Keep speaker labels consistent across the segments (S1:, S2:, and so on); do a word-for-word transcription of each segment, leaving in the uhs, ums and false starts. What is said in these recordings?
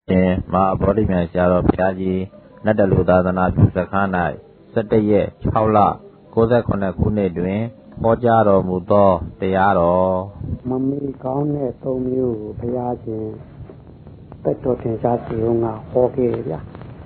S1: ရှင်မဟာဗောဓိမြတ်ဆရာတော်ဘုရားကြီးနတ်တလူသာသနာပြုစခန်း၌၁၁ရက်၆လ၉၇ခုနှစ်တွင်ဟောကြားတော်မူသောတရားတော်
S2: မမေကောင်းတဲ့သုံးမျိုးဘုရားရှင်တက်တော်တင်ရှားစီုံကဟောခဲ့ဗျာ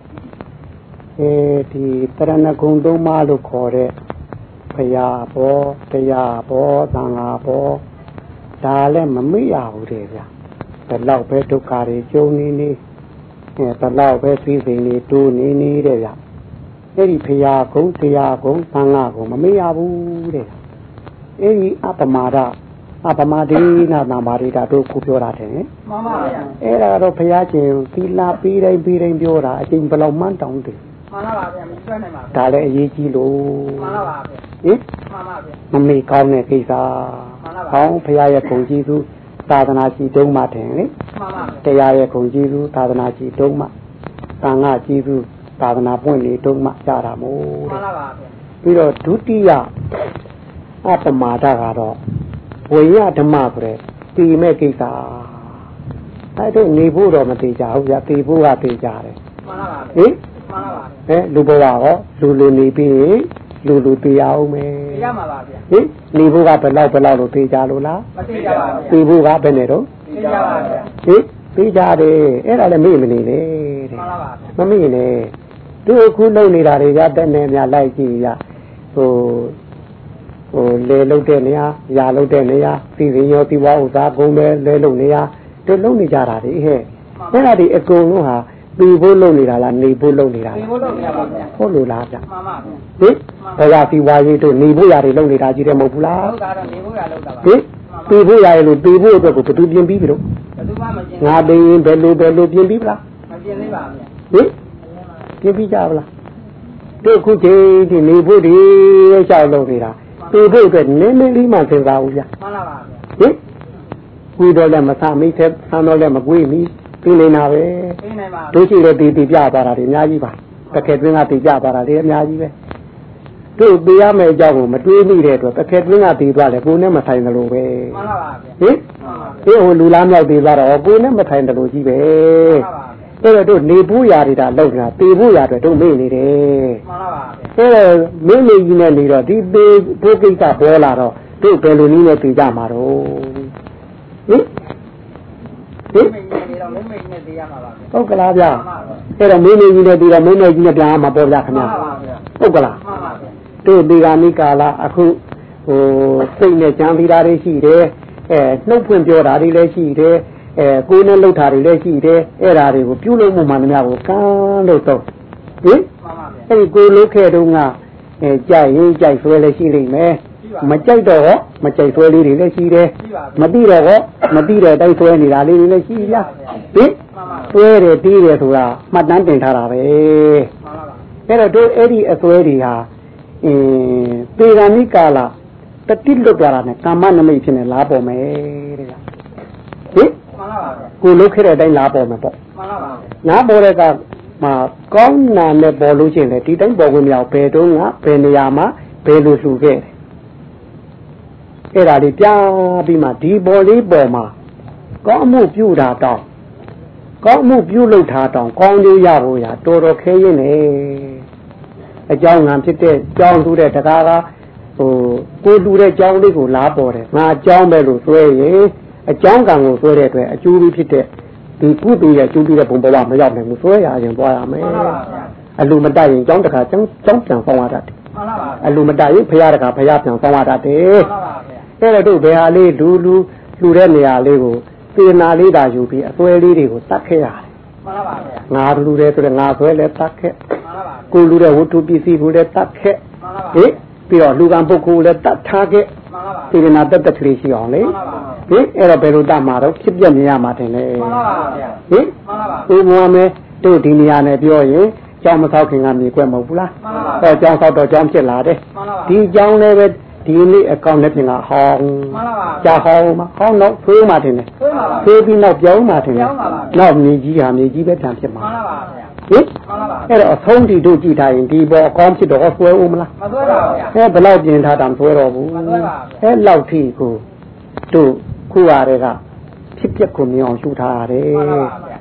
S2: အဲဒီတရဏဂုံသုံးပါးလို့ခေါ်တဲ့ဘုရားဘောတရားဘောသံဃာဘောဒါလည်းမမေ့ရဘူးတဲ့ဗျာဘယ်လောက်ပဲဒုက္ခတွေကြုံနေနေအဲဘယ်လောက်ပဲသိစိန်တွေတိုးနေနေတဲ့ဗျအဲ့ဒီဘုရားကုံတရားကုံသံဃာကုံမမေ့ရဘူးတဲ့အဲ့ဒီအပမာဒအပမာဒိနာနာမာရိတာတို့ကိုပြောတာတယ်မှန်ပါဗျာအဲ့ဒါတော့ဘုရားရှင်သီလပြီးတိုင်းပြီးတိုင်းပြောတာအချိန်ဘယ်လောက်မှန်းတောင်းတယ်မှန်ပါပါဗျာမဆွဲနိုင်ပါဘူးဒါလည်းအရေးကြီးလို့မှန်ပါပါဗျာဟင်မှန်ပါဗျာမမေ့ကောင်းတဲ့ကိစ္စမှန်ပါပါဟောင်းဘုရားရဲ့ဂုဏ်ကြီးသူသာသနာကြီးတုံးမှတယ်လေမှန်ပါတရားရဲ့ဂုဏ်ကြီးသူသာသနာကြီးတုံးမှသံဃာကြီးသူသာသနာပွင့်နေတုံးမှကြတာမို့မှန်ပါပါဗျာပြီးတော့ဒုတိယအပမာဒကတော့ဝိယဓမ္မဆိုတဲ့တီမဲ့ကိစ္စအဲ့ဒါနေဖို့တော့မသေးကြဘူးဗျာတီဖို့ကသေးကြတယ်မှန်ပါပါဟင်မှန်ပါပါဟဲ့လူဘဝရောလူလူနေပြီးလူလူတေးရအောင်မယ်တေးရမှာပါဗျာဟင်နေဖို့ကဘယ်လောက်ဘယ်လောက်လို့တေးကြလို့လားမတေးကြပါဘူးတေးဖို့ကဘယ်နဲ့တော့တေးကြပါဗျာဟင်တေးကြတယ်အဲ့ဒါလည်းမေ့မနေနဲ့တဲ့မှန်ပါပါမမေ့နဲ့သူအခုလုပ်နေတာတွေကတက်နေများလိုက်ကြည့်ရဟိုဟိုလေလုတ်တဲ့နေရာရာလုတ်တဲ့နေရာစီစဉ်ရောဒီဝါဥစားကုန်းပဲလဲလုတ်နေရာတို့လုံနေကြတာဒီဟဲ့အဲ့ဒါဒီအကုန်လုံးဟာပြီးဖို့လုံနေတာလားနေဖို့လုံနေတာလားနေဖို့လုံနေတာပါဗျာဟုတ်လို့လားဗျာမှန်ပါဗျာဟင်ဘယ်ကဒီဝါရေးတို့နေဖို့ရာတွေလုံနေတာကြီးတယ်မဟုတ်ဘူးလားဟုတ်တာတော့နေဖို့ရာလုံတာပါဟင်ပြီးဖို့ရာလို့ပြီးဖို့အတွက်ကိုဘယ်သူပြင်ပြီးပြီလို့ဘယ်သူမှမပြင်ငါတင်ဘယ်လိုဘယ်လိုပြင်ပြီးပလားမပြင်သေးပါဗျာဟင်ပြင်ပြီးကြပါလားတို့ခုချိန်ဒီနေဖို့ဒီရှောက်လုံနေတာပြေဖို့အတွက်နည်းနည်းလေးမှသင်စားဦးဗျာမှန်ပါပါဗျာဟင်ကွေးတော့လည်းမဆမိတ်သေးဆန်းတော့လည်းမကွေးမီပြီးနေတာပဲပြီးနေပါတို့ရှိတဲ့တီတီပြသွားတာတွေအများကြီးပါတစ်ခဲတွင်းကတီပြသွားတာတွေအများကြီးပဲတို့ပြေးရမယ့်အကြောင်းကိုမတွေးမိတဲ့အတွက်တစ်ခဲတွင်းကတီသွားတယ်ကိုယ်နဲ့မဆိုင်တယ်လို့ပဲမှန်ပါပါဗျာဟင်ဒီဟိုလူလားမြောက်တီသွားတော့ကိုယ်နဲ့မဆိုင်တယ်လို့ကြီးပဲမှန်ပါပါအဲ့တော့တို့နေဖို့ရာတွေဒါလောက်တာတေဖို့ရာတွေတို့မေ့နေတယ်မှန်ပါပါအဲ့တော့မင်းလေးကြီးနဲ့နေတော့ဒီတေဖို့ကိစ္စပေါ်လာတော့တို့ဘယ်လိုနည်းနဲ့ပြေကြမှာတော့ဟင်ဟင်ဟုတ်ကလားဗျာအဲ့တော့မင်းလေးကြီးနဲ့ပြီးတော့မင်းလေးကြီးနဲ့ပြန်မှာပေါ်ကြခင်ဗျာဟုတ်ကလားတို့ဒီကနေ့ကာလအခုဟိုစိတ်နဲ့ကြံပြီးတာတွေရှိတယ်အဲနှုတ်ဖွင့်ပြောတာတွေလည်းရှိတယ်အဲကိုယ်နဲ့လှုပ်တာတွေလည်းရှိတယ်အဲ့ဓာတွေကိုပြုလုပ်မှုမှန်သမျှကိုကမ်းလို့တော့ဟင်အဲ့ဒီကိုလှုပ်ခဲ့တုန်းကအဲကြိုက်ရင်ကြိုက်ဆွဲလည်းရှိလိမ့်မယ်မကြိုက်တော့မကြိုက်ဆွဲလေးတွေလည်းရှိတယ်မသိတော့ဟောမသိတဲ့တိုင်းဆွဲနေတာလေးတွေလည်းရှိဗျာဟင်ဆွဲတယ်တီးတယ်ဆိုတာမှတ်တမ်းတင်ထားတာပဲအဲ့တော့တို့အဲ့ဒီအဆွဲတွေဟာအင်းပေဂာနိကာလတတိလွတ်သွားတာနဲ့ကာမနမိတ်ဖြစ်နေလားပေါ်မယ်တဲ့ဟင်ကိုလုတ်ခဲ့တဲ့အတိုင်းလားပေါ်မယ်ပေါ့နားပေါ်တဲ့ကမှာကောင်းနာနဲ့ပေါ်လို့ရှိရင်လေဒီတိုင်းပေါ်ခွင့်မရဘယ်တော့ကဘယ်နေရာမှာဘယ်လိုလှူခဲ့တယ်အဲ့ဒါလေးပြပြီးမှဒီပေါ်လေးပေါ်မှာကောင်းမှုပြုတာတောင်းကောင်းမှုပြုလုပ်တာတောင်းကောင်းလို့ရဖို့ရတော်တော်ခဲရင်နေအကြောင်းငံဖြစ်တဲ့ကြောင်းလှူတဲ့တကားကဟိုကိုလှူတဲ့ကြောင်းလေးကိုလားပေါ်တယ်ငါကြောင်းပဲလို့ဆွဲရင်အကြောင်းကံကိုဆွဲတဲ့အတွက်အကျိုးပြီးဖြစ်တဲ့ဒီကုသိုလ်ရဲ့အကျိုးပြီးတဲ့ဘုံဘဝမရောက်နိုင်ဘူးဆွဲရရင်သွားရမယ်အလူမတတ်ရင်ကြောင်းတခါကြောင်းကြောင်းပြန်ဆောင်ရတတ်တယ်အလူမတတ်ရင်ဖရာတခါဖရာပြန်ဆောင်ရတတ်တယ်အဲ့တော့တို့ဘယ်ဟာလေးလူလူလှူတဲ့နေရာလေးကိုသေနာလေးတာယူပြီးအစွဲလေးတွေကိုတတ်ခဲ့ရတယ်မှန်ပါပါဗျာငါလူတဲ့ဆိုတော့ငါဆွဲလဲတတ်ခဲ့မှန်ပါပါကိုလူတဲ့ဝတ္ထုပစ္စည်းကိုလည်းတတ်ခဲ့မှန်ပါပါဟင်ပြီးတော့လူကံပုဂ္ဂိုလ်လည်းတတ်ထားခဲ့မှန်ပါပါသေနာတတ်တကလေးရှိအောင်လေမှန်ပါပါဟင်အဲ့တော့ဘယ်လိုတတ်မှာတော့ဖြစ်ပြမြင်ရမှာတင်လေမှန်ပါပါဗျာဟင်မှန်ပါပါဒီဘုရားမဲတို့ဒီနေရာနဲ့ပြောရင်ကျောင်းမဆောက်ခင်ကမြေကွက်မဟုတ်ဘူးလားမှန်ပါပါဟောကျောင်းဆောက်တော့ကျောင်းဖြစ်လာတယ်မှန်ပါပါဒီကျောင်းလည်းပဲဒီနေ့အကောင်နဲ့ပြင်ကဟောင်းမှန်ပါပါကြာဟောင်းမှာဟောင်းတော့ဖေးမှတင်တယ်ဖေးပါပါဖေးပြီးနောက်ပြောင်းမှတင်တယ်နောက်မြေကြီးဟာမြေကြီးပဲပြန်ဖြစ်မှာမှန်ပါပါဗျာဟင်မှန်ပါပါအဲ့တော့အဆုံးတီတို့ကြည့်ထားရင်ဒီပေါ်အကောင်ဖြစ်တော့ဆွဲဦးမလားမဆွဲပါဘူးဗျာအဲဘယ်လောက်ပြင်ထားတာမဆွဲတော့ဘူးမဆွဲပါဘူးအဲလောက်ထိကိုတို့ခုရတဲ့ကဖြစ်ပျက်ကိုမြင်အောင်ရှုထားရတယ်မှန်ပါပါဗျာဟ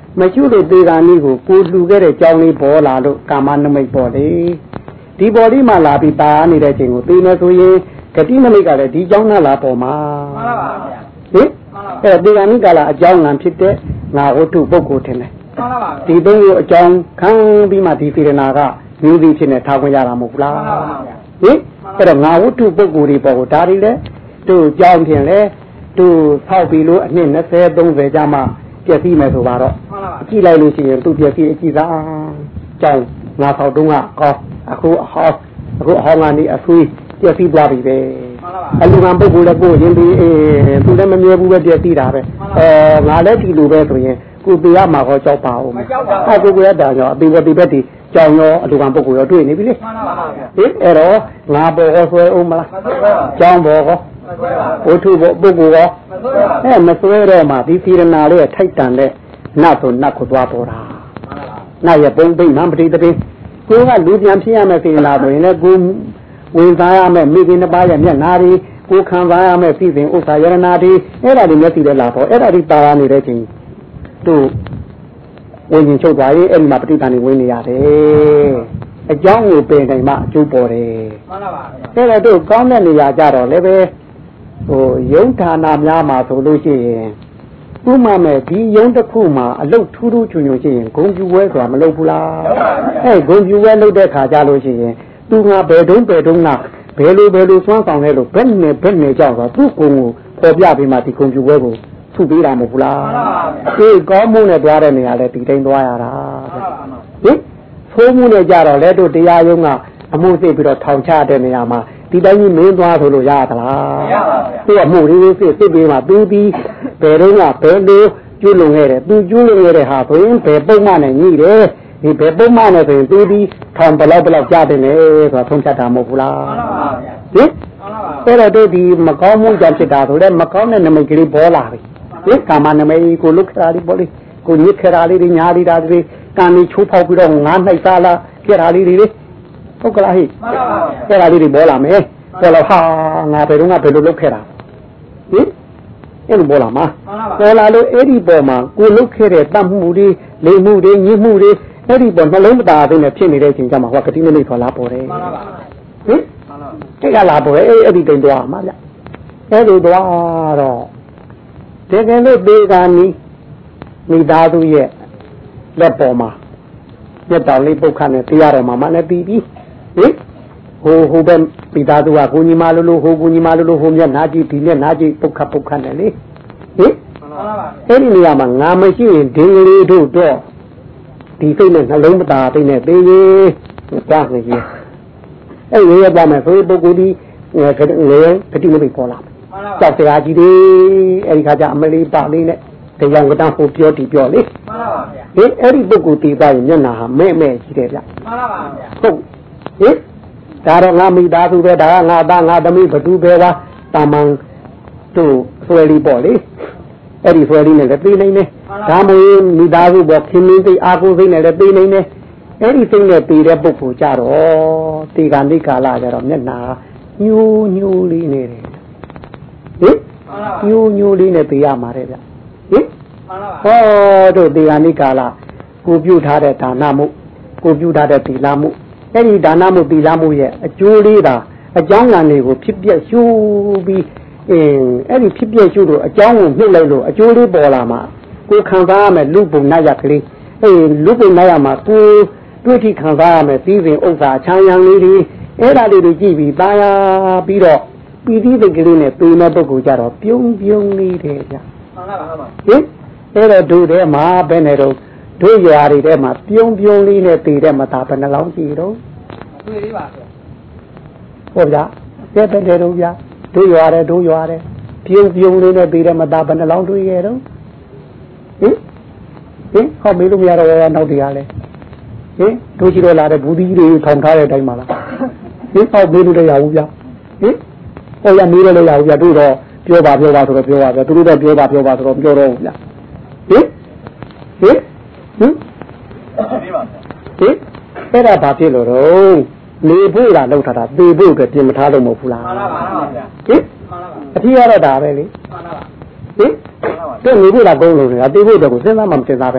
S2: မရှုလို့သေးတာနည်းကိုကိုလှူခဲ့တဲ့ကြောင်းလေးပေါ်လာလို့ကာမနမိတ်ပေါ်လေဒီပေါ်လေးမှလာပြီးပါနေတဲ့ချိန်ကိုသိနေဆိုရင်ဂတိနမိတ်ကလည်းဒီကြောင်းနဲ့လာပေါ်မှာမှန်ပါပါဗျာဟင်အဲ့တော့ဒီကနေ့ကလာအကြောင်းငံဖြစ်တဲ့ငါဝတ္ထုပုဂ္ဂိုလ်ထင်တယ်မှန်ပါပါဒီသုံးကိုအကြောင်းခံပြီးမှဒီစေရနာကမျိုးစီဖြစ်နေထားခွင့်ရတာမဟုတ်လားမှန်ပါပါဗျာဟင်အဲ့တော့ငါဝတ္ထုပုဂ္ဂိုလ်တွေပေါ်ကိုဒါတွေလည်းသူ့ကြောင်းထင်လဲသူဆောက်ပြီးလို့အနှစ်ยี่สิบ 30ကြာမှပြည့်စည်မယ်ဆိုပါတော့အကြည့်လိုက်လို့ရှိရင်သူပြည့်စည်အကြည့်စားကြောင်းငါဆောက်တုံးကကောအခုအဟောအခုအဟောင်းကနေအဆွေးပြည့်စည်သွားပြီပဲအလူကံပုဂ္ဂိုလ်လည်းကိုယ်ရင်ပြီးအေးသူလည်းမမြဲဘူးပဲပြည့်စည်တာပဲအဲငါလည်းဒီလိုပဲဆိုရင်ကိုယ်တရားမှာဟောကြောက်ပါဦးမယ်အဲကိုကိုရတာရောအပေဝတိဘက်ဒီကြောင်ရောအလူကံပုဂ္ဂိုလ်ရောတွေ့နေပြီလေဟင်အဲ့တော့ငါပေါ်ဟောဆွဲဦးမလားကြောင်ပေါ်ဟောဝတ္ထုပုဂ္ဂိုလ်ရောအဲမဆွဲတော့မှဒီသီရနာလေးထိုက်တန်တဲ့နတ်ဆိုနတ်ကိုသွားပေါ်တာနတ်ရဲ့ပုံပိမှန်ပတိတပိကိုကလူပြန်ဖြစ်ရမယ်စေနာဆိုရင်လည်းကိုဝင်စားရမယ်မိခင်တစ်ပါးရဲ့မျက်နာတွေကိုခံစားရမယ်ပြည်စဉ်ဥစ္စာယရနာတွေအဲ့ဒါတွေမျက်စိနဲ့လာပေါ်အဲ့ဒါတွေပါရနေတဲ့ချိန်သူ့ဝင်ရင်ချုပ်သွားရင်အဲ့ဒီမှာပဋိသန္ဓေဝင်နေရတယ်အကြောင်းကိုပင်တိုင်းမှာအကျိုးပေါ်တယ်မှန်ပါပါအဲ့ဒါတို့ကောင်းတဲ့နေရာကြတော့လည်းပဲဟိုယုံဌာနများမှာဆိုလို့ရှိရင်ဥမာမဲ့ဒီယုံတစ်ခုမှာအလုတ်ထူးထူးချွန်ချွန်ရှိရင်ဂုံပြူဝဲဆိုတာမလုပ်ဘူးလားအဲဂုံပြူဝဲလုပ်တဲ့ခါကြလို့ရှိရင်သူငါဘယ်တုံးဘယ်တုံးကဘယ်လိုဘယ်လိုစွမ်းဆောင်လဲလို့ဘယ်နဲ့ဘယ်နဲ့ကြောက်တော့သူ့ကိုယ်ကိုပေါ်ပြပြီးမှဒီဂုံပြူဝဲကိုထုပေးတာမဟုတ်ဘူးလားဒီကောင်းမှုနဲ့တွားတဲ့နေရာလဲဒီတိုင်းတွားရတာဟင်ဖိုးမှုနဲ့ကြတော့လဲတို့တရားရုံးကအမှုသိပြီးတော့ထောင်ချတဲ့နေရာမှာဒီတိုင်းကြီးမင်းသွားဆိုလို့ရသလားမရပါဘူးသူကအမှုလေးလေးစစ်စစ်ပေးမှသူပြီးဘယ်တော့ကဘယ်လိုကျွလုံခဲ့တယ်သူကျွလုံခဲ့တဲ့ဟာဆိုရင်ဘယ်ပုံမှန်နဲ့ညှိတယ်ဒီဘယ်ပုံမှန်နဲ့ဆိုရင်သူပြီးထောင်ဘလောက်ဘလောက်ကြားတယ်လေဆိုတာထုံးချက်တာမဟုတ်ဘူးလားမှန်ပါပါဟင်အဲ့တော့တို့ဒီမကောင်းမှုကြောင့်ဖြစ်တာဆိုတော့မကောင်းတဲ့နမိတ်ကလေးပေါ်လာပြီဒီကာမနမိတ်ကိုလုခရာလေးပေါ်လေးကိုညစ်ခရာလေးတွေညာလေးတာတွေကံလေးချိုးဖောက်ပြီးတော့ငါးနှိုက်သားလားပြရာလေးတွေလေဟုတ်ကလားဟိအဲ့ဒါလေးတွေပေါ်လာမယ်ပေါ်လာဟာငါဘယ်တော့ငါဘယ်လိုလုပ်ခဲ့တာဟင်အဲ့လိုပေါ်လာမှာပေါ်လာလို့အဲ့ဒီပေါ်မှာကိုလုပ်ခဲ့တဲ့တတ်မှုတွေလိမ်မှုတွေညှိမှုတွေအဲ့ဒီပေါ်နှလုံးမသားသေးနဲ့ဖြစ်နေတဲ့အချိန်ကျမှဟောကတိနမိတ်ထွက်လာပေါ်တယ်ဟင်အဲ့ကလာပေါ်တယ်အဲ့အဲ့ဒီတိမ်သွားမှာဗျအဲ့ဒီသွားတော့တကယ်လို့ဒေဂာနီမိသားစုရဲ့လက်ပေါ်မှာမြတ်တော်လေးပုတ်ခနဲ့တရားတော်မှာမနဲ့ပြီးပြီးဟင်ဟိုဟိုပဲမိသားစုကကိုကြီးမလိုလိုဟိုကိုကြီးမလိုလိုဟိုမျက်နာကြည့်ဒီမျက်နာကြည့်ပုတ်ခပုတ်ခနဲ့လေဟင်အဲ့ဒီနေရာမှာငါမရှိရင်ဒင်းကလေးတို့တော့ဒီစိတ်နဲ့နှလုံးမသားသိနဲ့သေးရေးကြားနေကြီးအဲ့ရရပါမယ်ဆိုပုဂ္ဂိုလ်ဒီငယ်ငယ်ဂတိမပိပေါ်လာကြောက်တရားကြီးတွေအဲ့ဒီခါကျအမလေးပါလေးနဲ့တရားကတန်းဟိုပြောတီပြောလေမှန်ပါပါဗျာဟင်အဲ့ဒီပုဂ္ဂိုလ်တည်သွားရင်မျက်နာဟာမဲ့မဲ့ရှိတယ်ဗျမှန်ပါပါဗျာဟုတ်ဟင်ဒါတော့ငါမိသားစုပဲဒါကငါသားငါသမီးဘသူပဲပါတာမန်တို့ဆွဲလီပေါ့လေအဲ့ဒီဆွဲလီနဲ့လည်းသိနိုင်တယ်ဒါမှမဟုတ်မိသားစုပေါ်ခင်မင်းသိအာကိုသိနဲ့လည်းသိနိုင်တယ်အဲ့ဒီစိတ်နဲ့တည်တဲ့ပုဂ္ဂိုလ်ကြတော့ဒီကနေ့ကာလကြတော့မျက်နာညူးညူးလေးနေတယ်ဟင်ညူးညူးလေးနဲ့သိရမှာတဲ့ဗျဟင်ဟောတို့ဒီကနေ့ကာလကိုပြုထားတဲ့ဒါနမှုကိုပြုထားတဲ့သီလမှုအဲ့ဒီဒါနမှုသီလမှုရဲ့အကျိုးလေးသာအကြောင်းငံတွေကိုဖြစ်ပြရှုပြီးအင်းအဲ့ဒီဖြစ်ပြရှုလို့အကြောင်းကိုနှုတ်လိုက်လို့အကျိုးလေးပေါ်လာမှာကိုခံစားရမယ်လူပုံနာရကလေးအေးလူပုံနာရမှာကိုတွေ့ထိခံစားရမယ်ပြီးစဉ်ဥစ္စာချမ်းရံလေးတွေအဲ့ဒါလေးတွေကြည့်ပြီးตายပြီးတော့ပြီးပြီးတဲ့ကလေးနဲ့ပြေမဲ့ပုဂ္ဂိုလ်ကြတော့ပြုံးပြုံးလေးတယ်ဗျမှန်ပါပါဟင်အဲ့တော့တို့ထဲမှာဘယ်နဲ့တော့တို့ရွာတွေထဲမှာပြုံးပြုံးလေးနဲ့တည်တဲ့မသားဘယ်နှလောင်းကြည့်တော့တွေ့သေးပါဗျဟုတ်ဗျာတဲ့တဲ့တို့ဗျာတို့ရွာတယ်တို့ရွာတယ်ပြုံးပြုံးလေးနဲ့တည်တဲ့မသားဘယ်နှလောင်းတွေ့ရတော့ဟင်ဟင်ဟောမေးလို့မရတော့နောက်တရားလဲဟင်တို့ရှိတော့လာတဲ့ဘူးသီးတွေထောင်ထားတဲ့အတိုင်းပါလားဟင်ဟောမေးလို့လည်းရဘူးဗျာဟင်ဟောရမေးလို့လည်းရဘူးဗျာတို့တော့ပြောပါပြောပါဆိုတော့ပြောပါဗျာသူတို့တော့ပြောပါပြောပါဆိုတော့ပြောတော့ဗျာဟင်ဟင်ဟင်ပြီးပါဗျာဟင်အဲ့ဒါဘာဖြစ်လို့တော့လေဖို့လာလောက်ထားတာသေဖို့အတွက်ပြင်မထားလို့မဟုတ်ဘူးလားမှန်ပါပါဗျာဟင်အထီးရတော့ဒါပဲလေမှန်ပါပါဟင်တို့နေဖို့လာကုန်းလို့နေတာသေဖို့အတွက်ကိုစဉ်းစားမှမစဉ်းစားပဲနဲ့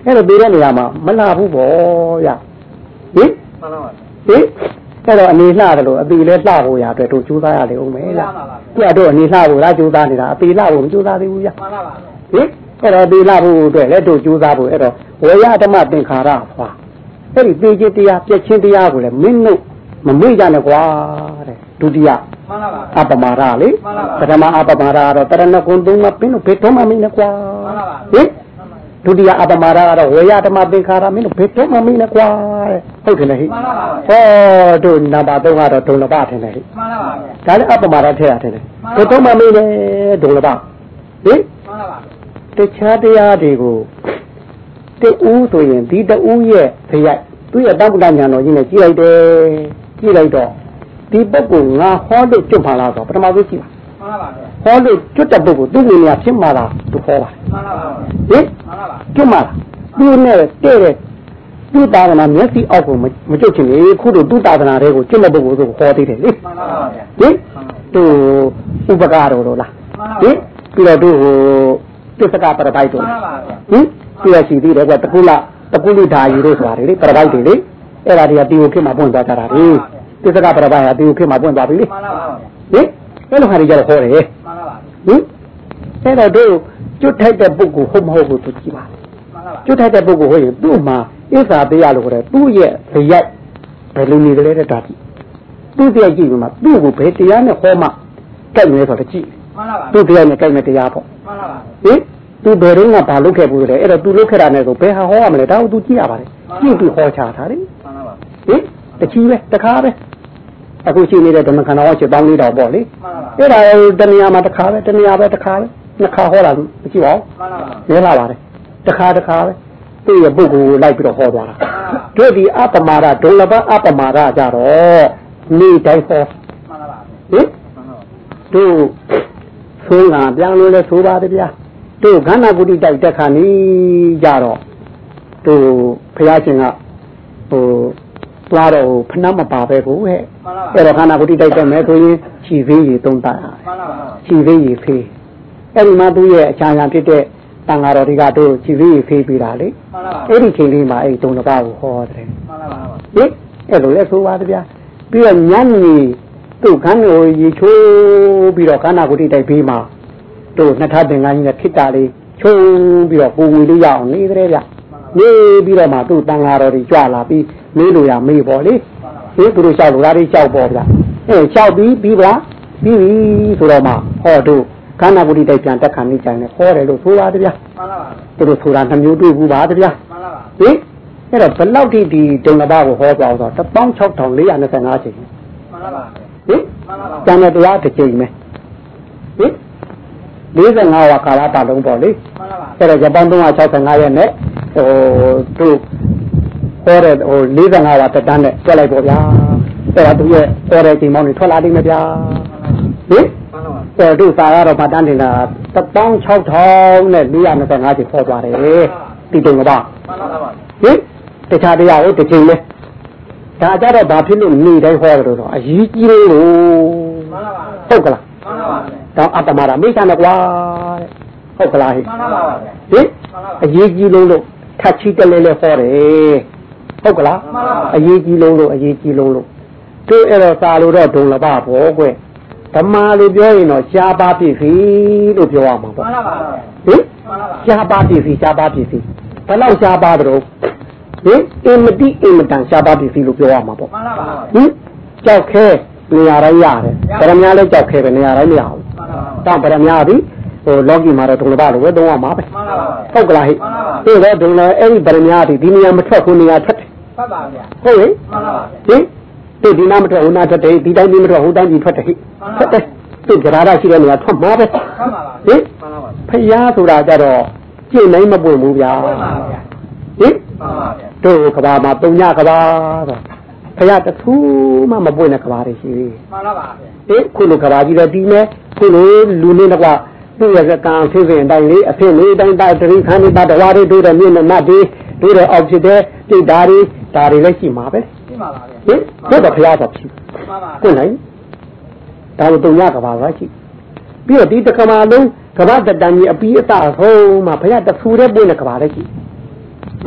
S2: အဲ့တော့ပြီးတဲ့နေရာမှာမလှဘူးပေါ့ရဟင်ဟင်အဲ့တော့အနေလှတယ်လို့အပီလဲလှဖို့ရအတွက်တို့ကြိုးစားရလေဦးမယ်လားသူကတော့အနေလှဖို့လားကြိုးစားနေတာအပီလှဖို့မကြိုးစားသေးဘူးရဟင်အဲ့တော့အပီလှဖို့အတွက်လည်းတို့ကြိုးစားဖို့အဲ့တော့ဝေယဓမ္မသင်္ခါရဖွာအဲ့ဒီသိခြင်းတရားပြည့်ချင်းတရားကိုလည်းမင်းတို့မမေ့ကြနဲ့ကွာတဲ့ဒုတိယအပမာဒလေပထမအပမာဒကတော့တရဏဂုံသုံးပါးပင်တို့ဘယ်တော့မှမင်းနဲ့ကွာဟင်ဒုတိယအပမာဒကတော့ဝေယဓမ္မသင်္ခါရမင်းတို့ဘယ်တော့မှမင်းနဲ့ကွာတဲ့ဟုတ်တယ်လေဟိဟောတို့နံပါတ်သုံးကတော့ဒုံလဘထင်တယ်ဟိဒါလည်းအပမာဒထည့်ရတယ်လေဘယ်တော့မှမင်းနဲ့ဒုံလဘဟင်တခြားတရားတွေကိုတူးဆိုရင်ဒီတူးရဲ့ခရိုက်သူ့ရဲ့တမ္ပဒညာတော်ကြီးနဲ့ကြည့်လိုက်တယ်ကြည့်လိုက်တော့ဒီပုဂ္ဂိုလ်ငါဟောလို့ကျွတ်ပါလားဆိုပထမဆုံးကြည့်ပါမှန်ပါပါဟောလို့ကျွတ်တဲ့ပုဂ္ဂိုလ်သူ့နေရာဖြစ်မှာလားသူဟောပါမှန်ပါပါဟင်မှန်ပါပါကျွတ်မှာလားသူနဲ့တဲ့တဲ့သူ့သာသနာမျက်စိအောက်ကိုမကျွတ်ချင်လေခုတို့သူ့သာသနာတွေကိုကျွတ်တဲ့ပုဂ္ဂိုလ်ဆိုဟောသေးတယ်လေမှန်ပါပါဟင်သူဥပကာတော်တော်လားဟင်ပြီးတော့သူဟိုသစ္စကပရပိုက်တော်မှန်ပါပါဟင်ပြည့်ရှိသေးတယ်ကွတကုလတကုလိဓာယီတို့ဆိုတာလေပရပိုက်တွေလေအဲ့ဒါတွေကတီကိုခေတ်မှာပွင့်သွားကြတာလေသစ္စကပရပိုက်ဟာတီကိုခေတ်မှာပွင့်သွားပြီလေမှန်ပါပါဟင်အဲ့လိုဟာတွေကြတော့ဟောတယ်မှန်ပါပါဟင်အဲ့တော့တို့ကျွတ်ထိုက်တဲ့ပုဂ္ဂိုလ်ဟုတ်မဟုတ်ဘူးသူကြည့်ပါမှန်ပါပါကျွတ်ထိုက်တဲ့ပုဂ္ဂိုလ်ဟုတ်ရင်သူ့မှာဣစ္ဆာတရားလို့ခေါ်တယ်သူ့ရဲ့ဇယက်ဘယ်လိုနေကြလဲတဲ့ဓာတ်သူ့တရားကြည့်ပြီးမှသူ့ကိုဘယ်တရားနဲ့ဟောမှကြိုက်လဲဆိုတော့ကြည့်မှန်ပါပါသူ့တရားနဲ့ကြိုက်မဲ့တရားပေါ့မှန်ပါပါဟင်သူဘယ်တော့မှဘာလုပ်ခဲ့ဘူးလဲအဲ့တော့သူလုပ်ခဲ့တာနဲ့ဆိုဘယ်ဟာဟောရမလဲဒါကိုသူကြည့်ရပါတယ်ကြည့်ပြီးဟောချတာလေမှန်ပါပါဟင်တချီပဲတခါပဲအခုရှိနေတဲ့ဓမ္မခန္ဓာဝချက်ပေါင်းလေးတော့ပေါ့လေအဲ့ဒါတဏှာမှာတခါပဲတဏှာပဲတခါပဲနှစ်ခါဟောတာမရှိပါဘူးမှန်ပါပါလဲလာပါတယ်တခါတခါပဲသူ့ရဲ့ပုဂ္ဂိုလ်ကိုလိုက်ပြီးတော့ဟောသွားတာတို့ဒီအပမာဒဒုလဘအပမာဒကြတော့နေတိုင်းဟောမှန်ပါပါဟင်တို့ဆိုးလာပြန်လို့လဲဆိုးပါတယ်ဗျာတို့ခန္ဓာကုတိတိုက်တက်ခါနေကြတော့တို့ဘုရားရှင်ကဟိုသွားတော့ဖဏမပါပဲကိုဟဲ့အဲ့တော့ခန္ဓာကုတိတိုက်တက်မယ်ဆိုရင်ခြီဖေးကြီးသုံးတာခြီဖေးကြီးဖေးအဲ့ဒီမှာသူ့ရဲ့အချမ်းချမ်းဖြစ်တဲ့တန်ဃာတော်တွေကတို့ခြီဖေးကြီးဖေးပြီးတာလေအဲ့ဒီချိန်လေးမှာအဲ့ဒုံတစ်ပါးကိုဟောတယ်ဟင်အဲ့လိုလဲဆိုပါတယ်ဗျာပြီးတော့ညနေသူ့ခန္ဓာကိုရေချိုးပြီးတော့ခန္ဓာကုတိတိုက်ဖေးမှာတို့နှစ်ထပ်ပင်ကကြီးနဲ့ခိတ္တလေးချုံပြီးတော့ပူဝင်လေးရအောင်နေတယ်ဗျနေပြီးတော့မှသူ့တန်ဃာတော်တွေကြွလာပြီးမေးလို့ရမေးပေါ့လေဒီသူတို့လျှောက်လို့ဒါတွေလျှောက်ပေါ့ဗျအဲလျှောက်ပြီးပြီးပါပြီးပြီဆိုတော့မှဟောတို့ခန္ဓာကုတိတိုက်ပြန်တက်ခံနေကြတယ်ဟောတယ်လို့ဆိုပါတယ်ဗျမှန်ပါပါသူတို့ဆိုတာနှမျိုးတွေ့ဘူးပါဗျမှန်ပါပါဟင်အဲ့တော့ဘယ်လောက်ထိဒီဒုံလဘကိုဟောသွားတော့တစ်ပေါင်း၆ထောင်လေးရာနှစ်ဆယ်ငါးချိန်မှန်ပါပါဟင်မှန်ပါပါကျန်တဲ့တရားတစ်ချိန်ပဲဟင်လေးဆယ်ငါးဝါကာလတာလုံးပေါ့လေမှန်ပါပါအဲ့တော့ဂျပန်သုံးရာ၆ဆယ်ငါးရက်နဲ့ဟိုသူဟောတဲ့ဟိုလေးဆယ်ငါးဝါတက်တန်းနဲ့တွက်လိုက်ပေါ့ဗျာအဲ့ဒါသူရဲ့ဟောတဲ့ချိန်မောင်းတွေထွက်လာတယ်မဗျာဟင်အဲ့တို့စာရတော့မှတန်းတင်တာတစ်ပေါင်း၆ထောင်နဲ့လေးရာနှစ်ဆယ်ငါးချိန်ဟောသွားတယ်ဒီတုံကပါမှန်ပါပါဟင်တခြားတရားကိုတစ်ချိန်လဲဒါကြတော့ဘာဖြစ်လို့နေတိုင်းဟောတယ်လို့တော့အရေးကြီးလို့မှန်ပါပါဟုတ်ကလားမှန်ပါပါတော့အတ္တမာရမိစ္ဆာနဲ့ကွာတဲ့ဟုတ်ကလားဟိမှန်ပါပါဟင်အရေးကြီးလုံးလို့ထပ်ချီတလဲလဲဟောတယ်ဟုတ်ကလားမှန်ပါပါအရေးကြီးလုံးလို့အရေးကြီးလုံးလို့တို့အဲ့တော့စာလို့တော့ဒုံလဘဘောကွဓမ္မလို့ပြောရင်တော့ရှားပါပြည့်ပြီလို့ပြောရမှာပေါ့မှန်ပါပါဟင်ရှားပါပြည့်ပြီရှားပါပြည့်ပြီဘယ်လောက်ရှားပါတော့ဟင်အင်မတိအင်မတန်ရှားပါပြည့်ပြီလို့ပြောရမှာပေါ့မှန်ပါပါဟင်ကြောက်ခဲနေရာတိုင်းရတယ်ဗရမများလည်းကြောက်ခဲပဲနေရာတိုင်းမရဘူးတောင်ဗရမများပြီဟိုလောကီမှာတော့ဒုံလဘလို့ပဲသုံးရမှာပဲဟုတ်ကလားဟိဒီတော့ဒုံလအဲ့ဒီဗရမများဒီဒီနေရာမထွက်ဘူးနေရာထွက်တယ်ဟုတ်ပါဗျာဟုတ်ဟင်မှန်ပါပါဟင်ဒီဒီနာမထွက်ဟိုနာထွက်တယ်ဒီတိုင်းဒီမထွက်ဟိုတိုင်းဒီထွက်တယ်ဟိထွက်တယ်သူကြရာရရှိတဲ့နေရာထွက်မှာပဲမှန်ပါပါဟင်မှန်ပါပါဖျားဆိုတာကြတော့ကျင့်နိုင်မပွင့်ဘူးဗျာမှန်ပါဗျာဟင်မှန်ပါဗျာတို့ကဘာမှာတုံညကဘာဆိုဖျားတခုမှမပွင့်တဲ့ကဘာတွေရှိသေးမှန်ပါပါဗျာဟင်ခုလိုကဘာကြီးတော့ဒီမဲ့ခုလိုလူနေတော့သူ့ရဲ့ကံဖြစ်စဉ်အတိုင်းလေးအဖြစ်လေးတိုင်းတိုင်းတရိခန်းလေးတဝါတွေတို့တဲ့မြင့်နဲ့နတ်တွေတို့တဲ့အောက်ဖြစ်တဲ့တိတ်ဓာရီဓာရီလည်းရှိမှာပဲရှိမှာပါဗျာဟင်တို့တော့ဖျားတော့ရှိမှန်ပါကိုနိုင်ဒါလို့တုံညကဘာပဲရှိပြီးတော့ဒီတက္ကမလုံးကဘာတတန်ကြီးအပီးအစဆုံးမှာဖျားတဆူတဲ့ပွင့်တဲ့ကဘာလည်းရှိ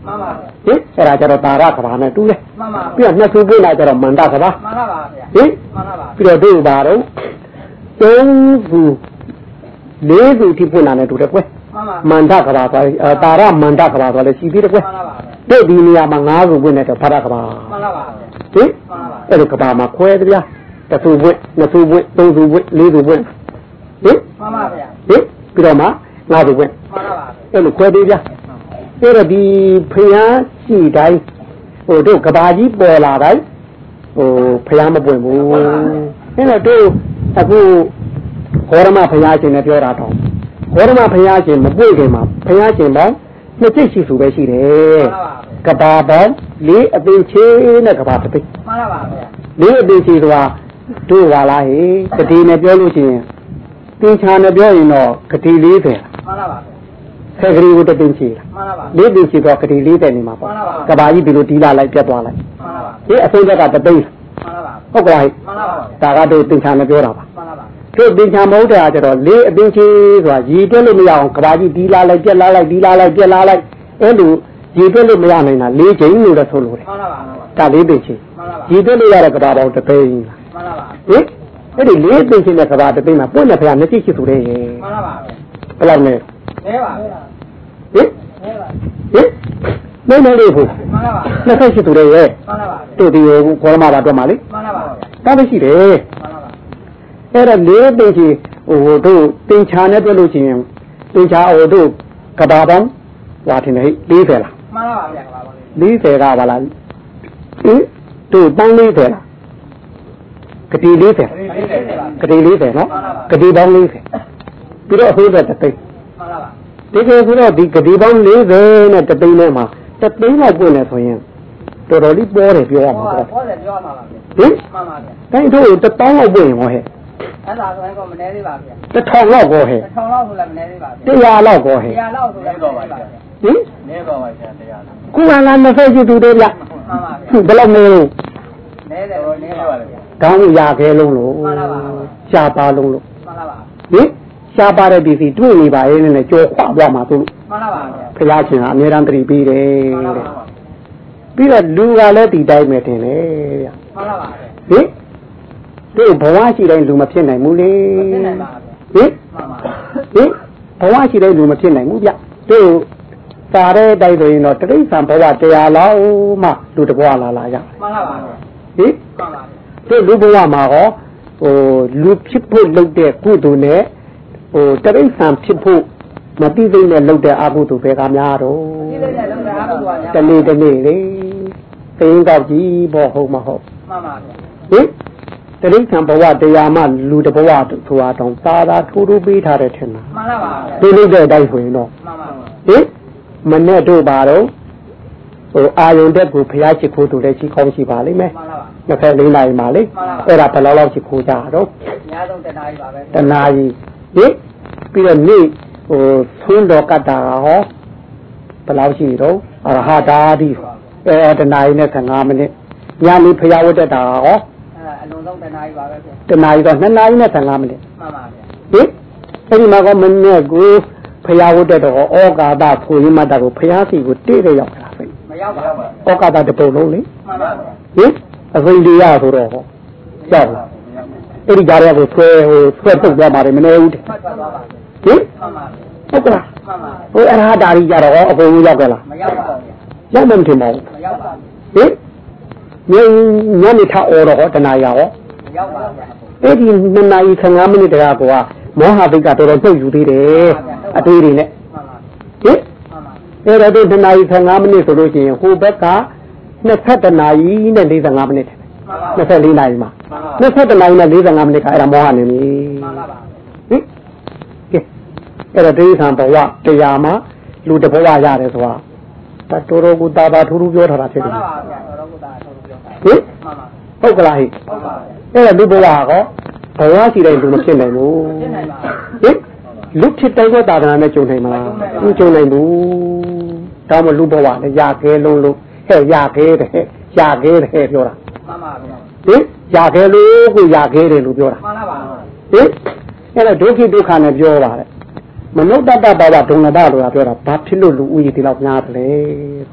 S2: ဟင်အဲ့ဒါကြတော့တာရကဘာနဲ့တူတယ်ပြီးတော့နှစ်စုပွင့်လာကြတော့မန္တကဘာဟင်ပြီးတော့တို့ပါတော့သုံးစုလေးစုထိပွင့်လာနဲ့တူတယ်ကွယ်မန္တကဘာဆိုတာရမန္တကဘာဆိုလဲရှိသေးတယ်ကွယ်တို့ဒီနေရာမှာငါးစုပွင့်နေတဲ့ဖရကဘာဟင်အဲ့ဒီကဘာမှာခွဲတယ်ဗျာတစုပွင့်နှစ်စုပွင့်သုံးစုပွင့်လေးစုပွင့်ဟင်မှန်ပါဗျာဟင်ပြီးတော့မှငါးစုပွင့်မှန်ပါပါအဲ့လိုခွဲသေးဗျာအဲ့တော့ဒီဖျားရှိတိုင်းဟိုတို့ကဘာကြီးပေါ်လာတိုင်းဟိုဖျားမပွင့်ဘူးအဲ့တော့တို့အခုဟောရမဖျားရှင်နဲ့ပြောတာတော့ဟောရမဖျားရှင်မပွင့်ခင်မှာဖျားရှင်ပေါင်းနှစ်ကျိတ်ရှိစုပဲရှိတယ်ကဘာပေါင်းလေးအသိချင်းနဲ့ကဘာတစ်သိမှန်ပါပါဗျာလေးအသိချင်းဆိုတာတို့ပါလားဟေးကတိနဲ့ပြောလို့ရှိရင်တင်ချာနဲ့ပြောရင်တော့ကတိလေးတယ်မှန်ပါပါဆယ်ကလေးကိုတတင်ချီလားမှန်ပါပါလေးတင်ချီတော့ကတိလေးတယ်နေမှာပေါ့ကဘာကြီးဒီလိုတီးလာလိုက်ပြတ်သွားလိုက်မှန်ပါပါဒီအဆုံးသက်ကတသိန်းမှန်ပါပါဟုတ်ကဲ့မှန်ပါပါဒါကတော့တင်ချာနဲ့ပြောတာပါမှန်ပါပါတို့တင်ချာမဟုတ်တာကျတော့လေးအတင်ချီဆိုတာရည်တွက်လို့မရအောင်ကဘာကြီးတီးလာလိုက်ပြတ်လာလိုက်တီးလာလိုက်ပြတ်လာလိုက်အဲ့လိုရည်တွက်လို့မရနိုင်တာလေးချိန်လို့တော့ဆိုလို့တယ်မှန်ပါပါဒါလေးတင်ချီရည်တွက်လို့ရတဲ့ကဘာပေါင်းတသိန်းမှန်ပါပါဟင်အဲ့ဒီလေးသိချင်းတဲ့ကဘာတသိန်းမှာပွင့်တဲ့ဖရာမျက်စိရှိသူတဲ့ရေမှန်ပါပါဘယ်လောက်လဲနဲပါဗျာဟင်နဲပါဟင်နဲနေလေးဟုတ်မှန်ပါပါမျက်စိရှိသူတဲ့ရေမှန်ပါပါတို့ဒီခေါ်မှာပါတော့မှာလေမှန်ပါပါတားမရှိတယ်မှန်ပါပါအဲ့ဒါလေးသိချင်းဟိုတို့တင်ချာနဲ့ပြောလို့ရှိရင်တင်ချာဟိုတို့ကဘာပေါင်းဟွာထင်တယ်လေးဆယ်လားမှန်ပါပါဗျာကဘာပေါင်းလေးဆယ်ကပါလားဟင်တို့တန်းလေးဆယ်လားကတိလေးဆယ်ကတိလေးဆယ်နော်ကတိပေါင်းလေးဆယ်ပြီးတော့အဟိုးတဲ့တသိန်းမှန်ပါပါဒီကဆိုတော့ဒီကတိပေါင်းလေးဆယ်နဲ့တသိန်းနဲ့မှာတသိန်းလောက်ပွင့်နေဆိုရင်တော်တော်လေးပေါ်တယ်ပြောရမှာပေါ့ပေါ်တယ်ပြောရမှာပါဗျဟင်မှန်ပါဗျတိုင်းတို့တပေါင်းလောက်ပွင့်ရင်ဟောဟဲ့အဲ့ဒါဆိုရင်ក៏မနေသေးပါဗျတစ်ထောင်လောက်ကောဟဲ့တစ်ထောင်လောက်ဆိုလည်းမနေသေးပါဗျတရားလောက်ကောဟဲ့တရားလောက်ဆိုလည်းတော့ပါဗျဟင်နေတော့ပါဗျတရားလောက်ခုကလာနှစ်ဆယ်ရှိသူတွေဗျမှန်ပါဗျဘယ်လောက်နေလို့နေတယ်နေပါဗျကောင်းရခဲလုံးလို့မှန်ပါပါရှားပါလုံးလို့မှန်ပါပါဟင်ရှားပါတဲ့ဒီစီတွေ့နေပါရဲ့နဲ့ကြောခွာသွားမှာသူမှန်ပါပါဘုရားရှင်ကအမြဲတမ်းတတိပေးတယ်တဲ့ပြီးတော့လူကလည်းဒီတိုင်းပဲတင်လေဗျမှန်ပါပါဟင်တို့ဘဝရှိတိုင်းလူမဖြစ်နိုင်ဘူးလေမဖြစ်နိုင်ပါဘူးဟင်မှန်ပါဟင်ဘဝရှိတိုင်းလူမဖြစ်နိုင်ဘူးဗျတို့စားတဲ့တိုက်ဆိုရင်တော့တိဋ္ဌံဘဝတရားလောက်မှလူတဘဝလာလာရမှန်ပါပါဟင်မှန်ပါတို့လူဘဝမှာဟောဟိုလူဖြစ်ဖို့လုပ်တဲ့ကုသိုလ်နဲ့ဟိုတရိစ္ဆာန်ဖြစ်ဖို့မသိသိနဲ့လုပ်တဲ့အကုသိုလ်ပဲကများတော့သိသိနဲ့လုပ်တဲ့အကုသိုလ်ကများတနေ့တနေ့လေသိရင်ကောက်ကြည့်ဘောဟုတ်မဟုတ်မှန်ပါဗျဟင်တရိစ္ဆာန်ဘဝတရားမှလူတဘဝဆိုတာတော့သာသာထိုးထိုးပေးထားတယ်ထင်လားမှန်ပါပါဒီလိုတဲ့အတိုင်းဆိုရင်တော့မှန်ပါပါဟင်မနဲ့တို့ပါတော့ဟိုအာယုန်တက်ကိုဘုရားရှိခိုးသူလည်းရှိကောင်းရှိပါလိမ့်မယ်မှန်ပါပါနှစ်ဖက်လေးနိုင်ပါလိမ့်အဲ့ဒါဘယ်လောက်လောက်ရှိခိုးကြတော့အများဆုံးတနာကြီးပါပဲတနာကြီးဟင်ပြီးတော့နေ့ဟိုသွန်းတော်ကတာဟောဘယ်လောက်ရှိတော့အရဟတာဒီအဲတနာကြီးနဲ့ဆယ်ငါးမိနစ်ညနေဘုရားဝတ်တက်တာဟောအဲ့ဒါအလုံးစုံတနာကြီးပါပဲတနာကြီးတော့နှစ်နာရီနဲ့ဆယ်ငါးမိနစ်မှန်ပါဗျဟင်အဲ့ဒီမှာကမနေ့ကိုဘုရားဝတ်တက်တော့ဩကာသဖွေးမှတ်တာကိုဘုရားစီကိုတိတဲ့ရောက်တာပဲမရောက်ပါဘူးဩကာသတပုံလုံးလေမှန်ပါဗျဟင်အစိမ်တရားဆိုတော့ဟောကြောက်အဲ့ဒီကြားရကိုဆွဲဟိုဆွဲပုတ်သွားပါတယ်မနေဘူးတဲ့ဟင်မှန်ပါဟုတ်ကလားမှန်ပါဟိုအရဟတာကြီးကြတော့အကုန်လုံးရောက်ကြလားမရောက်ပါဘူးရောက်မှမထင်ပါဘူးမရောက်ပါဘူးဟင်ညညနေထအော်တော့ဟောတနာရဟောမရောက်ပါဘူးအဲ့ဒီနှစ်နာရီဆယ်ငါးမိနစ်တကားကွာမောဟဘိတ်ကတော်တော်ပြုတ်ယူသေးတယ်အသေးတွေနဲ့ဟင်အဲ့တော့ဒီနှစ်နာရီဆယ်ငါးမိနစ်ဆိုလို့ရှိရင်ဟိုဘက်ကနှစ်ဖက်နာရီနဲ့၄၅မိနစ်နှစ်ဖက်၄နာရီမှာနှစ်ဖက်နာရီနဲ့၄၅မိနစ်ကအဲ့ဒါမောဟနေပြီမှန်ပါပါဟင်ကဲအဲ့တော့ဒိဋ္ဌံဘဝတရားမှာလူတဘဝရတယ်ဆိုတာဒါတော်တော်ကိုတာတာထူးထူးပြောထားတာဖြစ်တယ်မှန်ပါဗျာတော်တော်ကိုတာထူးထူးပြောတာဟင်မှန်ပါဟုတ်ကလားဟိဟုတ်ပါအဲ့ဒါလူဘဝကောဘဝရှိတဲ့လူမဖြစ်နိုင်ဘူးဖြစ်နိုင်ပါဟင်လူဖြစ်တဲ့သာသနာနဲ့ကြုံနိုင်မလားမကြုံနိုင်ဘူးဒါမှလူဘဝလည်းရခဲလုံးလုံးဟဲ့ရခဲတယ်ရခဲတယ်ပြောတာမှန်ပါဗျာဟင်ရခဲလို့ကိုရခဲတယ်လို့ပြောတာမှန်ပါပါဟင်အဲ့တော့ဒုက္ခိဒုက္ခနဲ့ပြောပါတယ်မနုဿတ္တဘာဝဒုံနတလို့ပြောတာဘာဖြစ်လို့လူဦးရေဒီလောက်များတယ်လဲဟ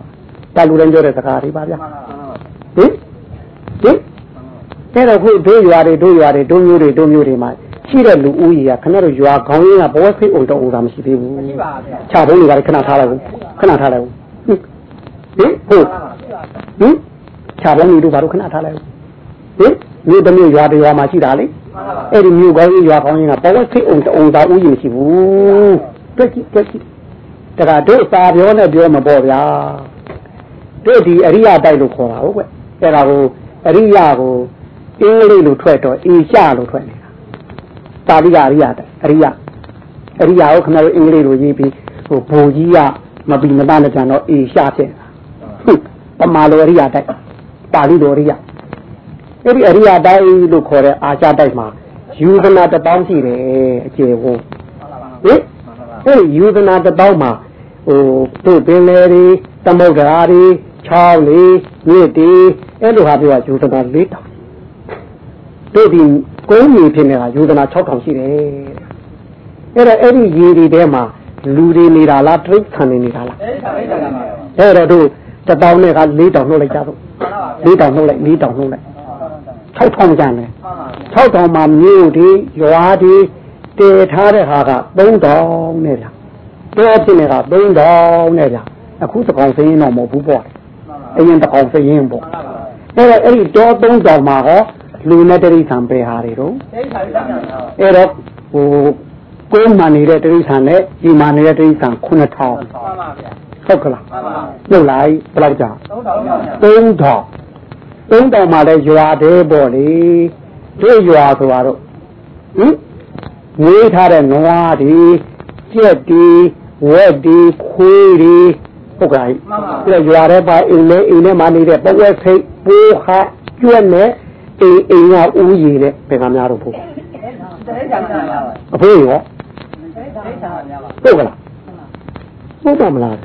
S2: တာလူတိုင်းပြောတဲ့စကားတွေပါဗျာဟင်ဟင်အဲ့တော့ခုတို့ရွာတွေတို့ရွာတွေတို့မျိုးတွေတို့မျိုးတွေမှာရှိတဲ့လူဦးရေကခဏတော့ရွာခေါင်းရင်းကဘဝဖိတ်အောင်တော့အောင်တာမရှိသေးဘူးမရှိပါဗျာခြာဘုံတွေကခဏထားလိုက်ဘူးခဏထားလိုက်ဘူးဟင်ဟုတ်ဟင်ခြာဘုံတွေတို့ဘာလို့ခဏထားလိုက်ဘူးဟင်မြို့တစ်မြို့ရွာတစ်ရွာမှာရှိတာလေအဲ့ဒီမြို့ခေါင်းရင်းရွာခေါင်းရင်းကဘဝဖိတ်အောင်တော့အောင်တာဦးရေမရှိဘူးတွက်ကြည့်တွက်ကြည့်တခါတို့စာပြောနဲ့ပြောမှာပေါ့ဗျာတို့ဒီအရိယာတိုက်လို့ခေါ်တာဟုတ်ကွအဲ့ဒါကိုအရိယာကိုအင်္ဂလိပ်လိုထွက်တော့အေရှလို့ထွက်နေတာပါဠိကအရိယာတိုက်အရိယာအရိယာကိုခင်ဗျားတို့အင်္ဂလိပ်လိုရေးပြီးဟိုဘိုလ်ကြီးကမပြီးမသားနဲ့ကြတော့အေရှဖြစ်နေတာပမာလိုအရိယာတိုက်ပါဠိလိုအရိယာအဲ့ဒီအရိယာတိုက်လို့ခေါ်တဲ့အာရှတိုက်မှာယူဇနာတစ်ပေါင်းရှိတယ်အကျေဝန်းဟင်အဲ့ဒီယူဇနာတစ်ပေါင်းမှာဟိုတို့ပင်လေတွေသမုဒ္ဒရာတွေချောင်းတွေမြစ်တွေအဲ့လိုဟာပြောယူဇနာလေးတောင်တို့ဒီကုန်းကြီးဖြစ်နေတာယူဇနာ၆ထောင်ရှိတယ်အဲ့တော့အဲ့ဒီရေတွေထဲမှာလူတွေနေတာလားတိရစ္ဆာန်တွေနေတာလားအဲ့တော့တို့တပေါင်းနဲ့ကလေးတောင်နှုတ်လိုက်ကြတော့လေးတောင်နှုတ်လိုက်လေးတောင်နှုတ်လိုက်၆ထောင်ကျန်တယ်၆ထောင်မှာမြို့တွေရွာတွေတည်ထားတဲ့ဟာက၃တောင်နဲ့လားတော့ဖြစ်နေတာ၃တောင်နဲ့လားအခုတကောင်စင်းတော့မဟုတ်ဘူးပေါ့အရင်တကောင်စင်းပေါ့အဲ့တော့အဲ့ဒီတော့၃တောင်မှာဟောလူနဲ့တိရစ္ဆာန်ပဲဟာတွေတော့အဲ့တော့ဟိုကိုယ်မှနေတဲ့တိရစ္ဆာန်နဲ့ဒီမှနေတဲ့တိရစ္ဆာန်ခုနှစ်ထောင်ဟုတ်ကလားနှုတ်လိုက်ဘယ်လောက်ကြာ၃ထောင်၃တောင်မှာလည်းရွာသေးပေါ့လေတို့ရွာဆိုတော့ဟင်ငွေထားတဲ့နွားတွေကြက်တွေဝက်တွေခွေးတွေဟုတ်ကဲ့အဲ့ရွာထဲပါအိမ်နဲ့အိမ်နဲ့မှနေတဲ့ပဝက်ဖိတ်ပိုးခါကျွတ်နဲ့အိမ်အိမ်ကဦးရည်နဲ့ဘယ်ကများတော့ဖို့အဖေရောဟုတ်ကလားဟုတ်ပါမလား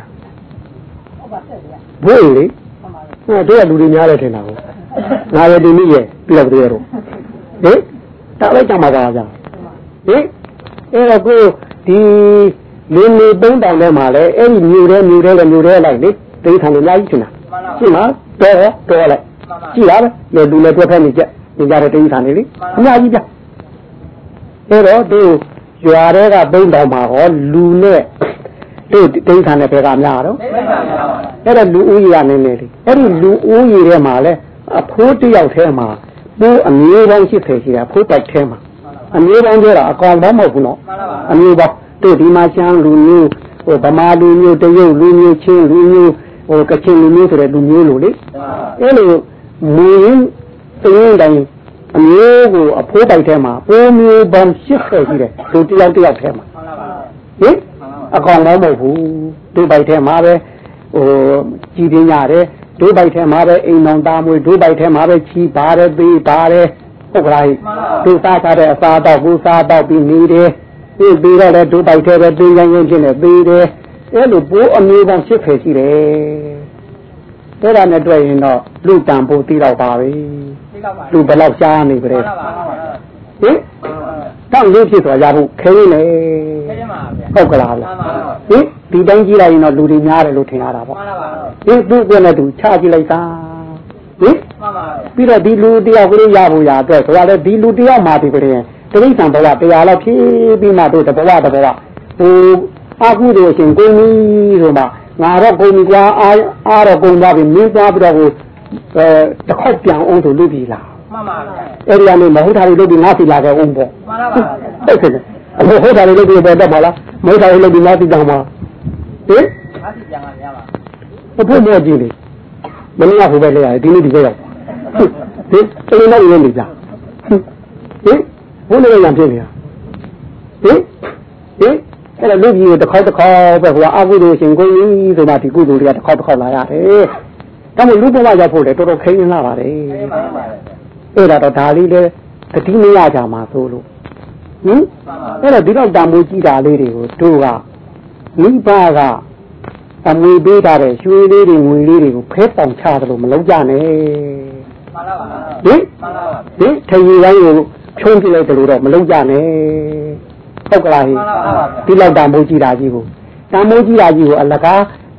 S2: ဘိုးလေဟဲ့တို့ကလူတွေများတယ်ထင်တာကိုငါရဒီမိရဲ့ပြတော့တယ်တော့ဟင်တားလိုက်ကြမှာပါဗျာဟင်အဲ့တော့ကိုဒီလင်းနေသုံးတောင်ထဲမှာလဲအဲ့ဒီမြို့ထဲမြို့ထဲလည်းမြို့ထဲလိုက်လေတိတ်ခံနေလိုက်ချင်တာရှင်းလားတော်တော်လိုက်ကြည့်လားပဲလူလည်းတွက်ဖက်နေကြနေကြတဲ့တိတ်ခံနေလေအများကြီးဗျအဲ့တော့တို့ရွာထဲကသုံးတောင်မှာဟောလူနဲ့တို့တိတ်ခံတဲ့ဘက်ကများတော့အဲ့ဒါလူဦးရေကနေနေလေအဲ့ဒီလူဦးရေထဲမှာလဲအဖိုးတယောက်ထဲမှာပိုးအမျိုးပေါင်းရှိတယ်ရှိတာဖိုးတိုက်ထဲမှာအမျိုးပေါင်းပြောတာအကောင်ပေါင်းမဟုတ်ဘူးနော်အမျိုးပေါင်းတို့ဒီမှာရှမ်းလူမျိုးဟိုဗမာလူမျိုးတရုတ်လူမျိုးချင်းလူမျိုးဟိုကချင်လူမျိုးဆိုတဲ့လူမျိုးလိုလေအဲ့လိုမင်းတင်းတိုင်းအမျိုးကိုအဖိုးတိုက်ထဲမှာပိုးမျိုးပေါင်းရှိတယ်ရှိတယ်တို့တယောက်တယောက်ထဲမှာဟင်အကောင်ပေါင်းမဟုတ်ဘူးတို့ပိုက်ထဲမှာပဲဟိုကြည်တင်ရတယ်တို့ပိုက်ထဲမှာပဲအိမ်တော်သားမွေးတို့ပိုက်ထဲမှာပဲချီပါတယ်သေးပါတယ်ဟုတ်ကလားတို့စားထားတဲ့အစားတော့ကိုစားတော့ပြီးနေတယ်ပြီးပြီးတော့လည်းတို့ပိုက်ထဲပဲတင်းရင်းရင်းဖြစ်နေသေးတယ်အဲ့လိုပိုးအမျိုးပေါင်းရှိခဲ့ရှိတယ်အဲ့ဒါနဲ့တွေ့ရင်တော့လူတန်ဖို့သိတော့ပါပဲလူဘယ်လောက်ရှားနေကြတယ်ဟင်တောက်လေးဖြစ်သွားရဖို့ခဲနေတယ်ဟုတ်ကလားဟင်ဒီတိုင်းကြည့်လိုက်ရင်တော့လူတွေများတယ်လို့ထင်ရတာပေါ့ဟင်သူ့ကိုယ်နဲ့သူချကြည့်လိုက်တာဟင်ပြီးတော့ဒီလူတယောက်ကလေးရဖို့ရအတွက်ဆိုတာလေဒီလူတယောက်မှဒီကလေးတိရိစ္ဆာန်ဘဝတရားလောက်ဖြည်းပြီးမှတို့တဘဝတဘဝဟိုအာဟုတို့ရှင်ကိုင်းကြီးဆိုမှငါတော့ကိုင်းကြီးကွာအားအားတော့ကုန်သွားပြီမင်းသွားပြီးတော့ဟိုအဲတစ်ခေါက်ပြန်အောင်ဆိုလုပ်ပြီလားမှန်ပါဗျာအဲ့ဒီကနေမဟုတ်တာတွေလုပ်ပြီးငါစီလာခဲ့အောင်ပေါ့မှန်ပါပါဟုတ်ကဲ့အခုဟုတ်တာတွေလုပ်ပြီးပဲတက်ပါလားမဟုတ်တာတွေလုပ်ပြီးငါစီတောင်းပါဟင်ငါစီပြန်ပါဗျာပါဘုဖို့မောကြည့်လေမင်းကဟိုပဲလေရတယ်ဒီနေ့ဒီပဲရောက်ဟင်တလေးနဲ့ရင်းနေကြဟင်ဘုန်းလည်းရံဖြစ်နေတာဟင်ဟင်အဲ့ဒါလူကြီးကိုတစ်ခေါက်တစ်ခေါက်ပဲဟိုအာဟုတို့ရှင်ကိုကြီးဆိုမှဒီကုသိုလ်တွေကတစ်ခေါက်တစ်ခေါက်လာရတယ်ဒါမှလူဘဝရောက်ဖို့လေတော်တော်ခင်းလာပါတယ်အဲ့ဒါတော့ဒါလေးလေတတိမရကြမှာဆိုလို့ဟင်အဲ့တော့ဒီတော့တံမိုးကြည့်တာလေးတွေကိုတို့ကမိဘကအမွေပေးထားတဲ့ရွှေလေးတွေငွေလေးတွေကိုဖဲပေါင်ချတယ်လို့မလုပ်ကြနဲ့မှန်ပါပါဟင်ဟင်ထရီတိုင်းကိုဖြုံးပြလိုက်တယ်လို့တော့မလုပ်ကြနဲ့ဟုတ်ကလားဟင်ဒီလောက်တံမိုးကြည့်တာကြီးကိုတံမိုးကြည့်တာကြီးကိုအလကားတ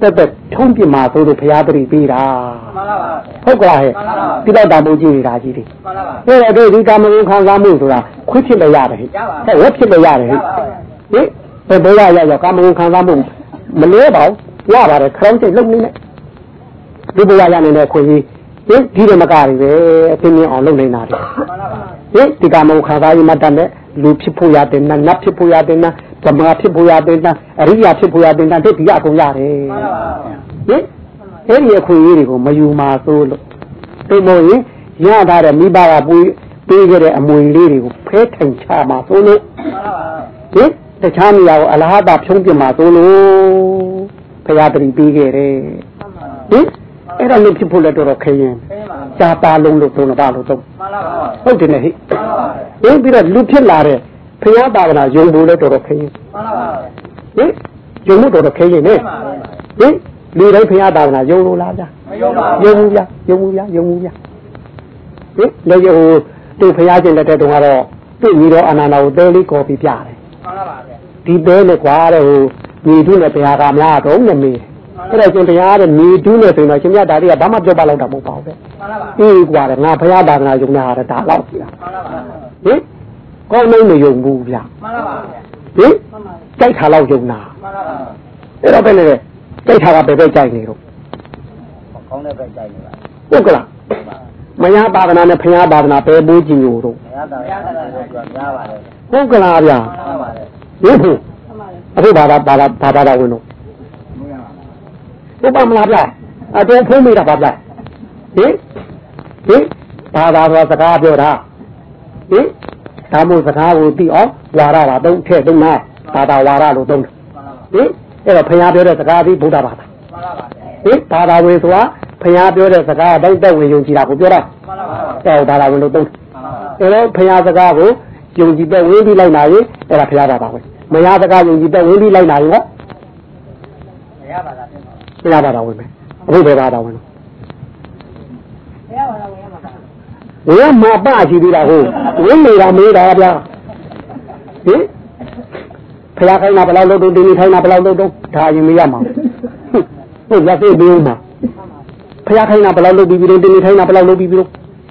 S2: သက်သက်ထုံးပြမှာဆိုလို့ဘုရားတတိပေးတာမှန်ပါပါဟုတ်ကဲ့ဟဲ့ဒီတော့တာမိုးကြီးနေတာကြီးတွေမှန်ပါပါအဲ့တော့ဒီကာမဂုဏ်ခံစားမှုဆိုတာခွင့်ဖြစ်လည်းရတယ်ဟဲ့ဟဲ့ဝက်ဖြစ်လည်းရတယ်ဟဲ့ဟင်ဘယ်ဘဝရောက်ရောက်ကာမဂုဏ်ခံစားမှုမလဲပါဘူးရပါတယ်ခေါင်းကျိတ်လုံနေနဲ့ဒီဘဝရနေတဲ့ခွင့်ကြီးဟင်ဒီဓမ္မကားတွေပဲအပြင်းပြင်းအောင်လုပ်နေတာတွေမှန်ပါပါဟင်ဒီကာမဂုဏ်ခံစားရမှတတ်တဲ့လူဖြစ်ဖို့ရတယ်နတ်ဖြစ်ဖို့ရတယ်နတ်ဗမာဖြစ်ဖို့ရတယ်နတ်အရိယာဖြစ်ဖို့ရတယ်နတ်ဒီအကုန်ရတယ်မှန်ပါပါဟင်အဲ့ဒီအခွင့်အရေးတွေကိုမယူမှာသို့လို့သိမို့ရင်ရထားတဲ့မိဘကပွေးပေးခဲ့တဲ့အမွေလေးတွေကိုဖဲထိုင်ချမှာသို့လို့ဟင်တခြားနေရာကိုအလဟတာဖြုံးပြမှာသို့လို့ဘုရားတတိပေးခဲ့တယ်ဟင်အဲ့ဒါလည်းဖြစ်ဖို့လည်းတော်တော်ခရင်စာပါလုံးလို့သုံးပါလို့သုံးဟုတ်တယ်နဲ့ဟိဟင်ပြီးတော့လူဖြစ်လာတဲ့ဘုရားသာသနာယုံဖို့လည်းတော်တော်ခရင်ဟင်ယုံမှုတော်တော်ခရင်နဲ့ဟင်လူတိုင်းဘုရားသာသနာယုံလို့လားဗျာယုံဘူးဗျာယုံဘူးဗျာယုံဘူးဗျာဟင်လေဟိုသူဘုရားရှင်လက်ထက်တုန်းကတော့သူ့ညီတော်အာနန္ဒာကိုတဲလေးကော်ပြီးပြတယ်ဒီတဲနဲ့ကွာတဲ့ဟိုညီတို့နဲ့ဘုရားကများတော့နဲ့မေးအဲ့ဒါရှင်ဘုရားတဲ့ညီတို့နဲ့ဆိုတော့ရှင်မြတ်ဒါတွေကဘာမှပြောပါတော့တာမဟုတ်ပါဘူးတဲ့အေးကွာတဲ့ငါဘုရားသာသနာယုံနေတာဟာဒါတော့ပြီလားဟင်ကောင်းनहींမယုံဘူးဗျာမှန်ပါပါဟင်ကြိုက်ထားတော့ယုံတာမှန်ပါပါအဲ့တော့ဘယ်နဲ့လဲကြိုက်ထားတာပဲပဲကြိုက်နေတော့မကောင်းတဲ့ပဲကြိုက်နေပါဟုတ်ကလားမယားသာသနာနဲ့ဘုရားသာသနာပဲပိုးကြည့်လို့တော့မယားသာသနာကိုကြားပါတယ်ဟုတ်ကလားဗျာမှန်ပါတယ်ဟင်ဟုတ်အခုဘာသာဘာသာဘာသာဝင်တော့ဟုတ်ပါမလားဗျာအတော်ဖုံးမိတာပါဗျာဟင်ဟင်ဘာသာတော်စကားပြောတာဟင်ဒါမို့စကားကိုသိအောင်ဝါရပါသုံးထည့်သုံးနာဘာသာဝါရလို့သုံးတယ်ဟင်အဲ့တော့ဘုရားပြောတဲ့စကားပြီးဗုဒ္ဓဘာသာဟင်ဘာသာဝင်ဆိုတာဘုရားပြောတဲ့စကားတိုင်းတက်ဝင်ယုံကြည်တာကိုပြောတာအဲ့ဒါဘာသာဝင်လို့သုံးတယ်အဲ့တော့ဘုရားစကားကိုယုံကြည်တဲ့ဝင်ပြီးလိုက်လာရင်အဲ့ဒါဘုရားဘာသာဝင်မရစကားယုံကြည်တဲ့ဝင်ပြီးလိုက်လာရင်ဟောဘုရားဘာသာပြန်ပါဘုရားဘာသာဝင်မယ်အခုဘယ်ဘာသာဝင်လဲဘုရားဘာသာဝင်ရမှာပါဘယ်မှာပါရှိသေးတာဟုတ်ဝင်နေတာမေးတာဗျာဟင်ဘုရားခိုင်းတာဘယ်လောက်လုပ်တော့တင်းနေခိုင်းတာဘယ်လောက်လုပ်တော့ဒါရင်မေးရမှာဟုတ်လက်သိပြီးမှာဘုရားခိုင်းတာဘယ်လောက်လုပ်ပြီးပြီးတော့တင်းနေခိုင်းတာဘယ်လောက်လုပ်ပြီးပြီးတော့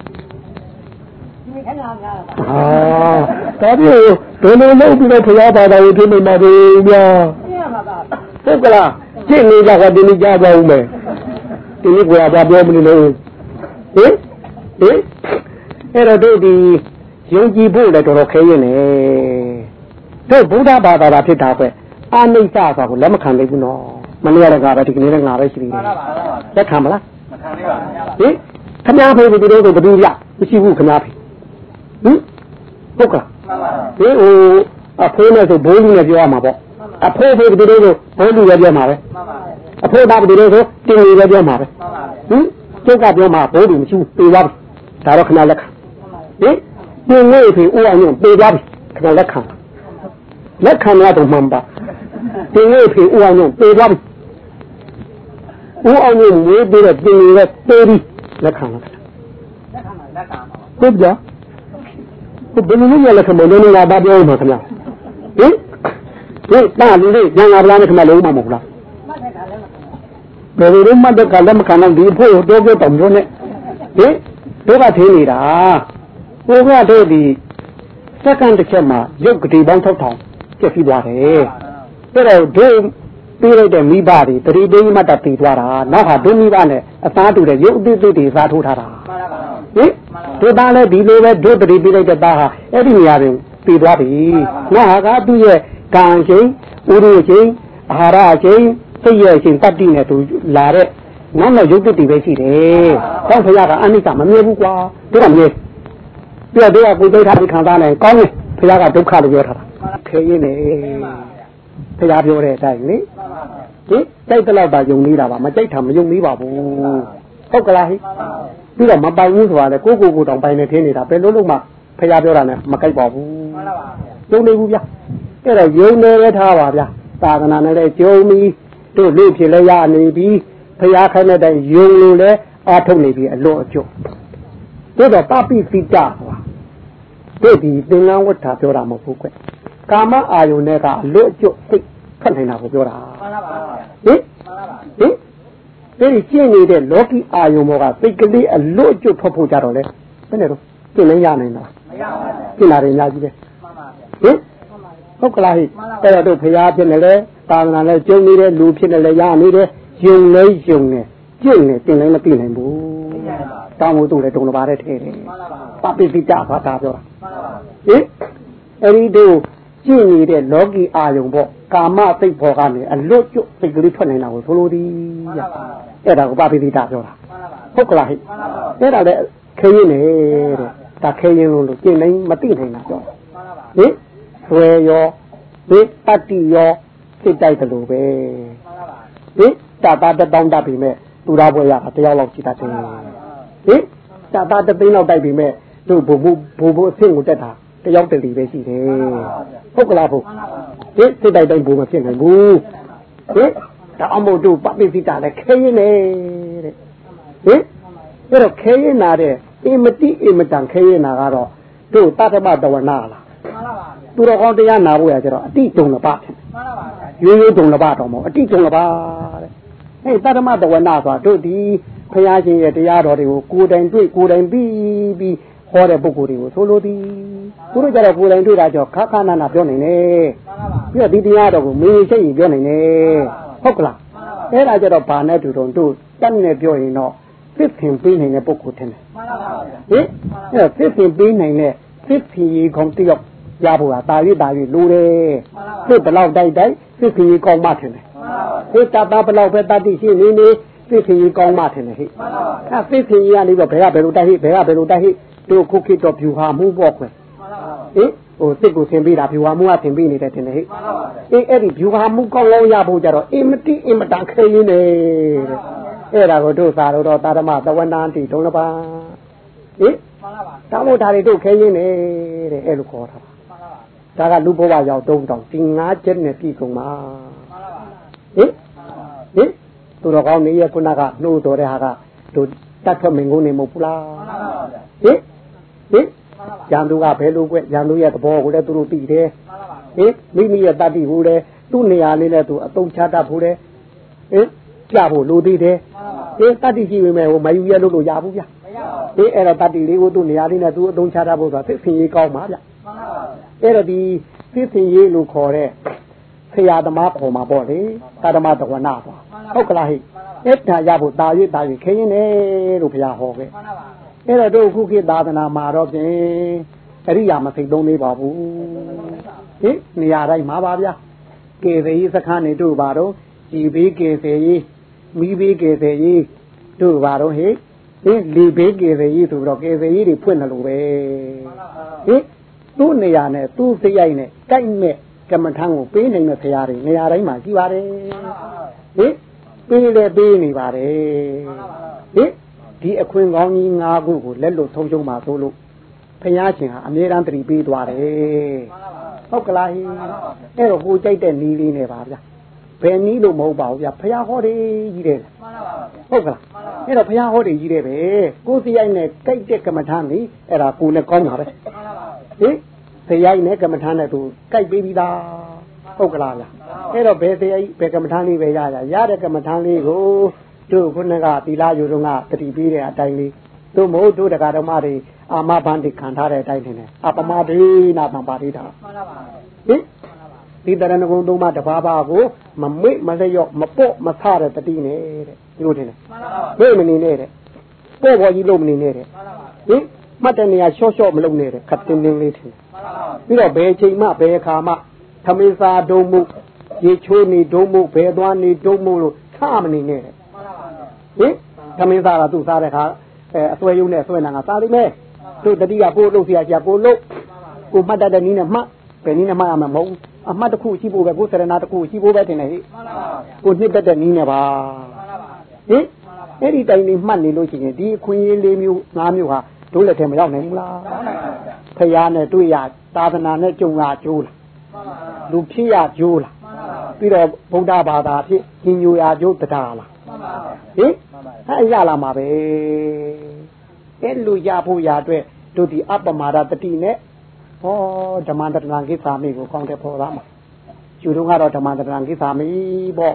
S2: အာဒါပြောဒုလိုလုပ်ပြီးတော့ဘုရားဘာသာဝင်ဖြစ်နေမှာပဲဗျာဟုတ်ကလားကျင့်နေကြကတင်းနေကြပါဦးမယ်တင်းနေကိုယ်ကပြောမလို့ဟင်ဟင်အဲ့တော့တို့ဒီယုံကြည်ဖို့လည်းတော်တော်ခဲရင်နေတို့ဗုဒ္ဓဘာသာတာဖြစ်တာပဲအာနိစ္စဆိုတာကိုလက်မခံနိုင်ဘူးနော်မနေ့ကကပဲဒီကနေ့လည်းငါပဲရှိသေးတယ်လက်ခံမလားမခံနိုင်ပါဘူးဟင်ခမားဖေးဒီလိုဆိုဘယ်သူရမရှိဘူးခမားဖေးဟင်ဟုတ်ကလားဟင်ဟိုအဖိုးနဲ့ဆိုဘိုးလူနဲ့ပြောရမှာပေါ့အဖိုးဖေးဒီလိုဆိုဘိုးလူပဲပြောမှာပဲအဖိုးသားဒီလိုဆိုတင်းလူပဲပြောမှာပဲဟင်ကျုပ်ကပြောမှာဘိုးလူမရှိဘူးပြေးသွားပြီဒါတော့ခဏလက်ခံဟင်တင်းငယ်ဖေးဦးအောင်ညပြေးသွားပြီခဏလက်ခံလက်ခံရတော့မှန်ပါတင်းငယ်ဖေးဦးအောင်ညပြေးသွားပြီဦးအောင်ညဝေးပြီးတော့တင်းငယ်ပဲပြေးပြီးလက်ခံလက်ခံလက်ခံလက်ခံဟုတ်ကြဘယ်လိုလဲလက်ခံမလို့ငါဘာပြောမှာခင်ဗျာဟင်ဟင်တာလူလေးညငါဗလားနဲ့ခင်ဗျာလုံးမမဟုတ်လားဘယ်လိုမှတော့ကလည်းမခံတော့ဒီဖို့တော့ပြောတောင်ပြောနေဟင်တို့ကထင်းနေတာဟိုကတို့ဒီစက္ကန့်တစ်ချက်မှာရုပ်ကတိပေါင်းထောက်ထောင်ကျက်ပြီးသွားတယ်အဲ့တော့တို့ပြေးလိုက်တဲ့မိဘတွေတတိပိမှတ်တပြီးသွားတာနောက်ဟာဒုမိဘနဲ့အသားတူတဲ့ရုပ်အသစ်တွေစားထိုးထားတာဟင်တို့သားလည်းဒီလိုပဲတို့တတိပြေးလိုက်တဲ့သားဟာအဲ့ဒီနေရာတွင်ပြီးသွားပြီနောက်ဟာကသူ့ရဲ့ကံချင်းဥရုချင်းအာဟာရချင်းစိတ်ရဲ့ချင်းတတ္တိနဲ့သူလာတဲ့နောက်တော့ရုပ်တည်တည်ပဲရှိတယ်။ကောင်းဖရာကအနိစ္စမမြဲဘူးကွာ။ဒါကမြဲ။ပြီးတော့တို့ကကိုယ်သိထားပြီးခံစားနိုင်ကောင်းတယ်ဖရာကဒုက္ခလို့ပြောထားတာ။ခဲရင်းနေဖရာပြောတဲ့အတိုင်းလေ။ဟင်စိတ်တလောက်ပါယုံနေတာပါမကြိုက်တာမယုံသေးပါဘူး။ဟုတ်ကလားဟိ။ပြီးတော့မပိုင်ဘူးဆိုတာလေကိုကိုကိုတောင်ပိုင်နေထင်းနေတာဘယ်လိုလုပ်မှဖရာပြောတာနဲ့မကြိုက်ပါဘူး။မှန်ပါပါ။ယုံနေဘူးဗျ။အဲ့တော့ယုံနေရထားပါဗျာ။သာသနာနဲ့လည်းကြုံပြီးတို့လူဖြစ်လဲရနေပြီးဖရာခိုင်းတဲ့ယုံလို့လဲအာထုတ်နေပြီအလွန်အကျွတ်တို့တော့ပပိတိတဟောတို့ဒီသင်္ကန်းဝဋ္ဌာပြောတာမဟုတ်ဘူးကွကာမအာယုန်နဲ့ကအလွန်အကျွတ်သိထွက်နေတာကိုပြောတာမှန်ပါပါဟင်ဟင်ဒီကျင့်နေတဲ့လောကီအာယုံဘောကစိတ်ကလေးအလွတ်ကျွတ်ထွက်ဖို့ကြတော့လေဘယ်နဲ့တော့ကျင့်နေရနိုင်လားမရပါဘူးကျင့်လာတယ်အများကြီးပဲဟင်ဟုတ်ကလားဟိအဲ့တော့တို့ဖရာဖြစ်နေလေသာသနာနဲ့ကျုံနေတဲ့လူဖြစ်နေလေရနေတယ်ယုံလဲယုံနေကျင့်နေတင်လည်းမသိနိုင်ဘူးတောင်းဖို့တို့လည်းတုံတစ်ပါးတည်းထဲတယ်ပပိတိတဘာသာပြောတာဟင်အဲ့ဒီတို့ကျင့်နေတဲ့လောကီအာယုံပေါ့ကာမစိတ်ပေါ်ကနေအလွတ်ကျွတ်စိတ်ကလေးထွက်နေတာကိုဆိုလိုသည်အဲ့ဒါကိုပပိတိတပြောတာဟုတ်ကလားဟိအဲ့ဒါလည်းခဲရင်နေတဲ့ဒါခဲရင်လို့ကျင့်နိုင်မသိနိုင်တာပြောဟင်ဆွဲရောဒီတတ္တိရောစိတ်တိုက်တယ်လို့ပဲဟင်တာတာတောင်းတတ်ပြီမဲ့သူသားဘွယ်ရတယောက်လောက်ရှိတတ်တယ်ဟင်တာတာတသိန်းလောက်တိုက်ပြီမဲ့တို့ဘုံဘုံဘုံဘုံအဆင့်ကိုတက်တာတယောက်တလီပဲရှိတယ်ဟုတ်ကလားဘုဟင်စိတ်တိုက်တိုင်းဘုံမဖြစ်နိုင်ဘူးဟင်ဒါအမို့တို့ပပိစိတလည်းခဲရင်နေတဲ့ဟင်အဲ့တော့ခဲရင်နာတဲ့အင်မတိအင်မတန်ခဲရင်နာကတော့တို့တတ္တမတဝနာလားသူတော်ကောင်းတရားနာဖို့ရကြတော့အတိတုံလပါဖြစ်မှန်ပါပါရိုးရိုးတုံလပါတော့မဟုတ်အတိတုံလပါတဲ့အဲတတ္တမတဝနာဆိုတာတို့ဒီဘုရားရှင်ရဲ့တရားတော်တွေကိုကိုယ်တိုင်တွေ့ကိုယ်တိုင်ပြီးပြီးဟောတဲ့ပုဂ္ဂိုလ်တွေကိုဆိုလိုသည်သူတို့ကြတော့ကိုယ်တိုင်တွေ့တာကြောင့်ခါခါနာနာပြောနိုင်တယ်မှန်ပါပါပြီးတော့ဒီတရားတော်ကိုမေးချိတ်ရင်ပြောနိုင်တယ်ဟုတ်ကလားအဲ့ဒါကြတော့ဘာနဲ့တူတုံတို့တက်နဲ့ပြောရင်တော့သစ်ခင်ပေးနိုင်တဲ့ပုဂ္ဂိုလ်ထင်တယ်မှန်ပါပါဟင်အဲ့သစ်ခင်ပေးနိုင်တဲ့သစ်ခင်ကြီးကောင်တယောက်ရဖို့ကတာ၍တာ၍လိုတယ်စစ်ဘလောက်တိုက်တိုက်စစ်ခရီးကောင်းမှထင်တယ်ဟိတတာဘလောက်ပဲတတိရှိနေနေစစ်ခရီးကောင်းမှထင်တယ်ဟိအဲစစ်ခရီးကနေတော့ဘယ်ကဘယ်လိုတိုက်ဟိဘယ်ကဘယ်လိုတိုက်ဟိတို့ခုခေတ်တော့ဖြူဟာမှုပေါ့ကွယ်ဟင်ဟိုစစ်ကိုသင်ပေးတာဖြူဟာမှုကသင်ပေးနေတယ်ထင်တယ်ဟိအေးအဲ့ဒီဖြူဟာမှုကောင်းကောင်းရဖို့ကြတော့အင်မတိအင်မတန်ခဲရင်းနေတဲ့အဲ့ဒါကိုတို့သာတော့တာဓမ္မသဝနာတိဒုံလပါဟင်တောင်းလို့ဒါတွေတို့ခဲရင်းနေတဲ့အဲ့လိုခေါ်တာဒါကလူဘဝရောက်တုံးတောင်ဒီငါးချက်နဲ့ပြည်ကုန်မှာဟင်ဟင်သူတော်ကောင်းနေရခုနကနှိုးတော်တဲ့ဟာကတို့တတ်ထွက်မင်ကုန်နေမဟုတ်ဘူးလားဟင်ဟင်ရန်သူကဘယ်လိုကွရန်သူရဲ့သဘောကိုလည်းသူတို့သိတယ်ဟင်မိမိရဲ့တတ္တိကိုလည်းသူ့နေရာလေးနဲ့သူအတုံးချတတ်ဖို့လေဟင်ကြဖို့လိုသေးတယ်ဟင်တတ္တိရှိပေမဲ့ဟိုမယူရလို့လို့ရဘူးဗျဟင်အဲ့တော့တတ္တိလေးကိုသူ့နေရာလေးနဲ့သူအတုံးချတတ်ဖို့ဆိုတာသိခင်ကြီးကောင်းပါဗျအဲ့တော့ဒီသိသိရေးလို့ခေါ်တဲ့ဆရာသမားခေါ်မှာပေါ့လေသာဓမတဝနာပေါ့ဟုတ်ကလားဟိအဲ့ဒါရဖို့တာ၍တာ၍ခင်းနေလို့ဘုရားဟောခဲ့အဲ့တော့တို့ခုခေတ်သာသနာမှာတော့ဖြင့်အရိယာမသိသုံးသေးပါဘူးဟိနေရာတိုင်းမှာပါဗျာကေသေကြီးစခန်းနေတို့ပါတော့ကြည်ဘေးကေသေကြီးမိဘေးကေသေကြီးတို့ပါတော့ဟိဟိလီဘေးကေသေကြီးဆိုတော့ကေသေကြီးတွေဖွင့်တယ်လို့ပဲဟိသူ့နေရာနဲ့သူ့စိတ်ရိုက်နဲ့တိုက်မဲ့ကမ္မထံကိုပေးနိုင်တဲ့ဆရာတွေနေရာတိုင်းမှာရှိပါတယ်ဟင်ပေးလေပေးနေပါတယ်ဟင်ဒီအခွင့်ကောင်းကြီး၅ခုကိုလက်လွတ်ဆုံးရှုံးမှာဆိုလို့ဘုရားရှင်ဟာအမြဲတမ်းတတိပေးသွားတယ်ဟုတ်ကလားဟင်အဲ့တော့ကိုကြိုက်တဲ့နီးလေးနဲ့ပါဗျာဘယ်နီးလို့မဟုတ်ပါဘူးဗျာဘုရားဟောတယ်ကြီးတယ်ဟုတ်ကလားအဲ့တော့ဘုရားဟောတယ်ကြီးတယ်ပဲကိုစိတ်ရိုက်နဲ့ကြိုက်တဲ့ကမ္မထံนี่အဲ့ဒါကိုလည်းကောင်းတာပဲဟင်ဆရာကြီးနဲ့ကမ္မထာနဲ့သူကြိုက်ပေးပြီးသားဟုတ်ကလားဗျအဲ့တော့ဘယ်ဆရာကြီးဘယ်ကမ္မထာလေးပဲရရရတဲ့ကမ္မထာလေးကိုတို့ခုနကသီလယူတော့ကတတိပေးတဲ့အတိုင်းလေးတို့မဟုတ်တို့တက္ကဓမ္မတွေအာမဘန္တိခံထားတဲ့အတိုင်းနေတယ်အပမဒိနာပံပါတိတာမှန်ပါပါဟင်ဒီတရဏဂုံသုံးပါးတပါးပါးကိုမမေ့မလျော့မပေါ့မဆတဲ့တတိနဲ့တဲ့ဒီလိုထင်တယ်မှန်ပါပါမေ့မနေနဲ့တဲ့ပေါ့ပေါ်ကြီးလို့မနေနဲ့တဲ့မှန်ပါပါဟင်မှတ်တဲ့နေရာရှော့ရှော့မလုပ်နဲ့တဲ့ခတ်တင်းတင်းလေးထင်တယ်ပြီးတော့ဘယ်ချိန်မှဘယ်အခါမှသမင်းစာဒုံမှုရေချိုးနေဒုံမှုဘယ်သွားနေဒုံမှုလို့ထမနေနဲ့တဲ့ဟင်သမင်းစာကသူ့စားတဲ့ခါအဲအစွဲယုံနဲ့အစွဲနာကစားလိမ့်မယ်တို့တတိကကိုလို့ဆရာဆရာကိုလို့ကိုမှတ်တတ်တဲ့နည်းနဲ့မှတ်ဘယ်နည်းနဲ့မှတ်ရမှာမဟုတ်ဘူးအမှတ်တစ်ခုရှိဖို့ပဲကိုယ်စရဏတစ်ခုရှိဖို့ပဲတင်နေဟိကိုနှစ်တတ်တဲ့နည်းနဲ့ပါဟင်အဲ့ဒီတိုင်လေးမှတ်နေလို့ရှိရင်ဒီအခွင့်အရေးလေးမျိုး၅မျိုးဟာတို့လက်ထဲမရောက်နိုင်ဘူးလားဖယားနဲ့တွေ့ရသာသနာနဲ့ကြုံရကျိုးလားလူဖြစ်ရကျိုးလားပြီးတော့ဗုဒ္ဓဘာသာဖြစ်ညညူရကျိုးတရားလားဟင်အဲ့ရလာမှာပဲအဲ့လူရဖို့ရအတွက်တို့ဒီအပမာဒတတိနဲ့ဟောဓမ္မတရဏကိစ္ဆာမိကိုကောင်းတဲ့ပေါ်သားမှာယူတော့ကတော့ဓမ္မတရဏကိစ္ဆာမိပေါ့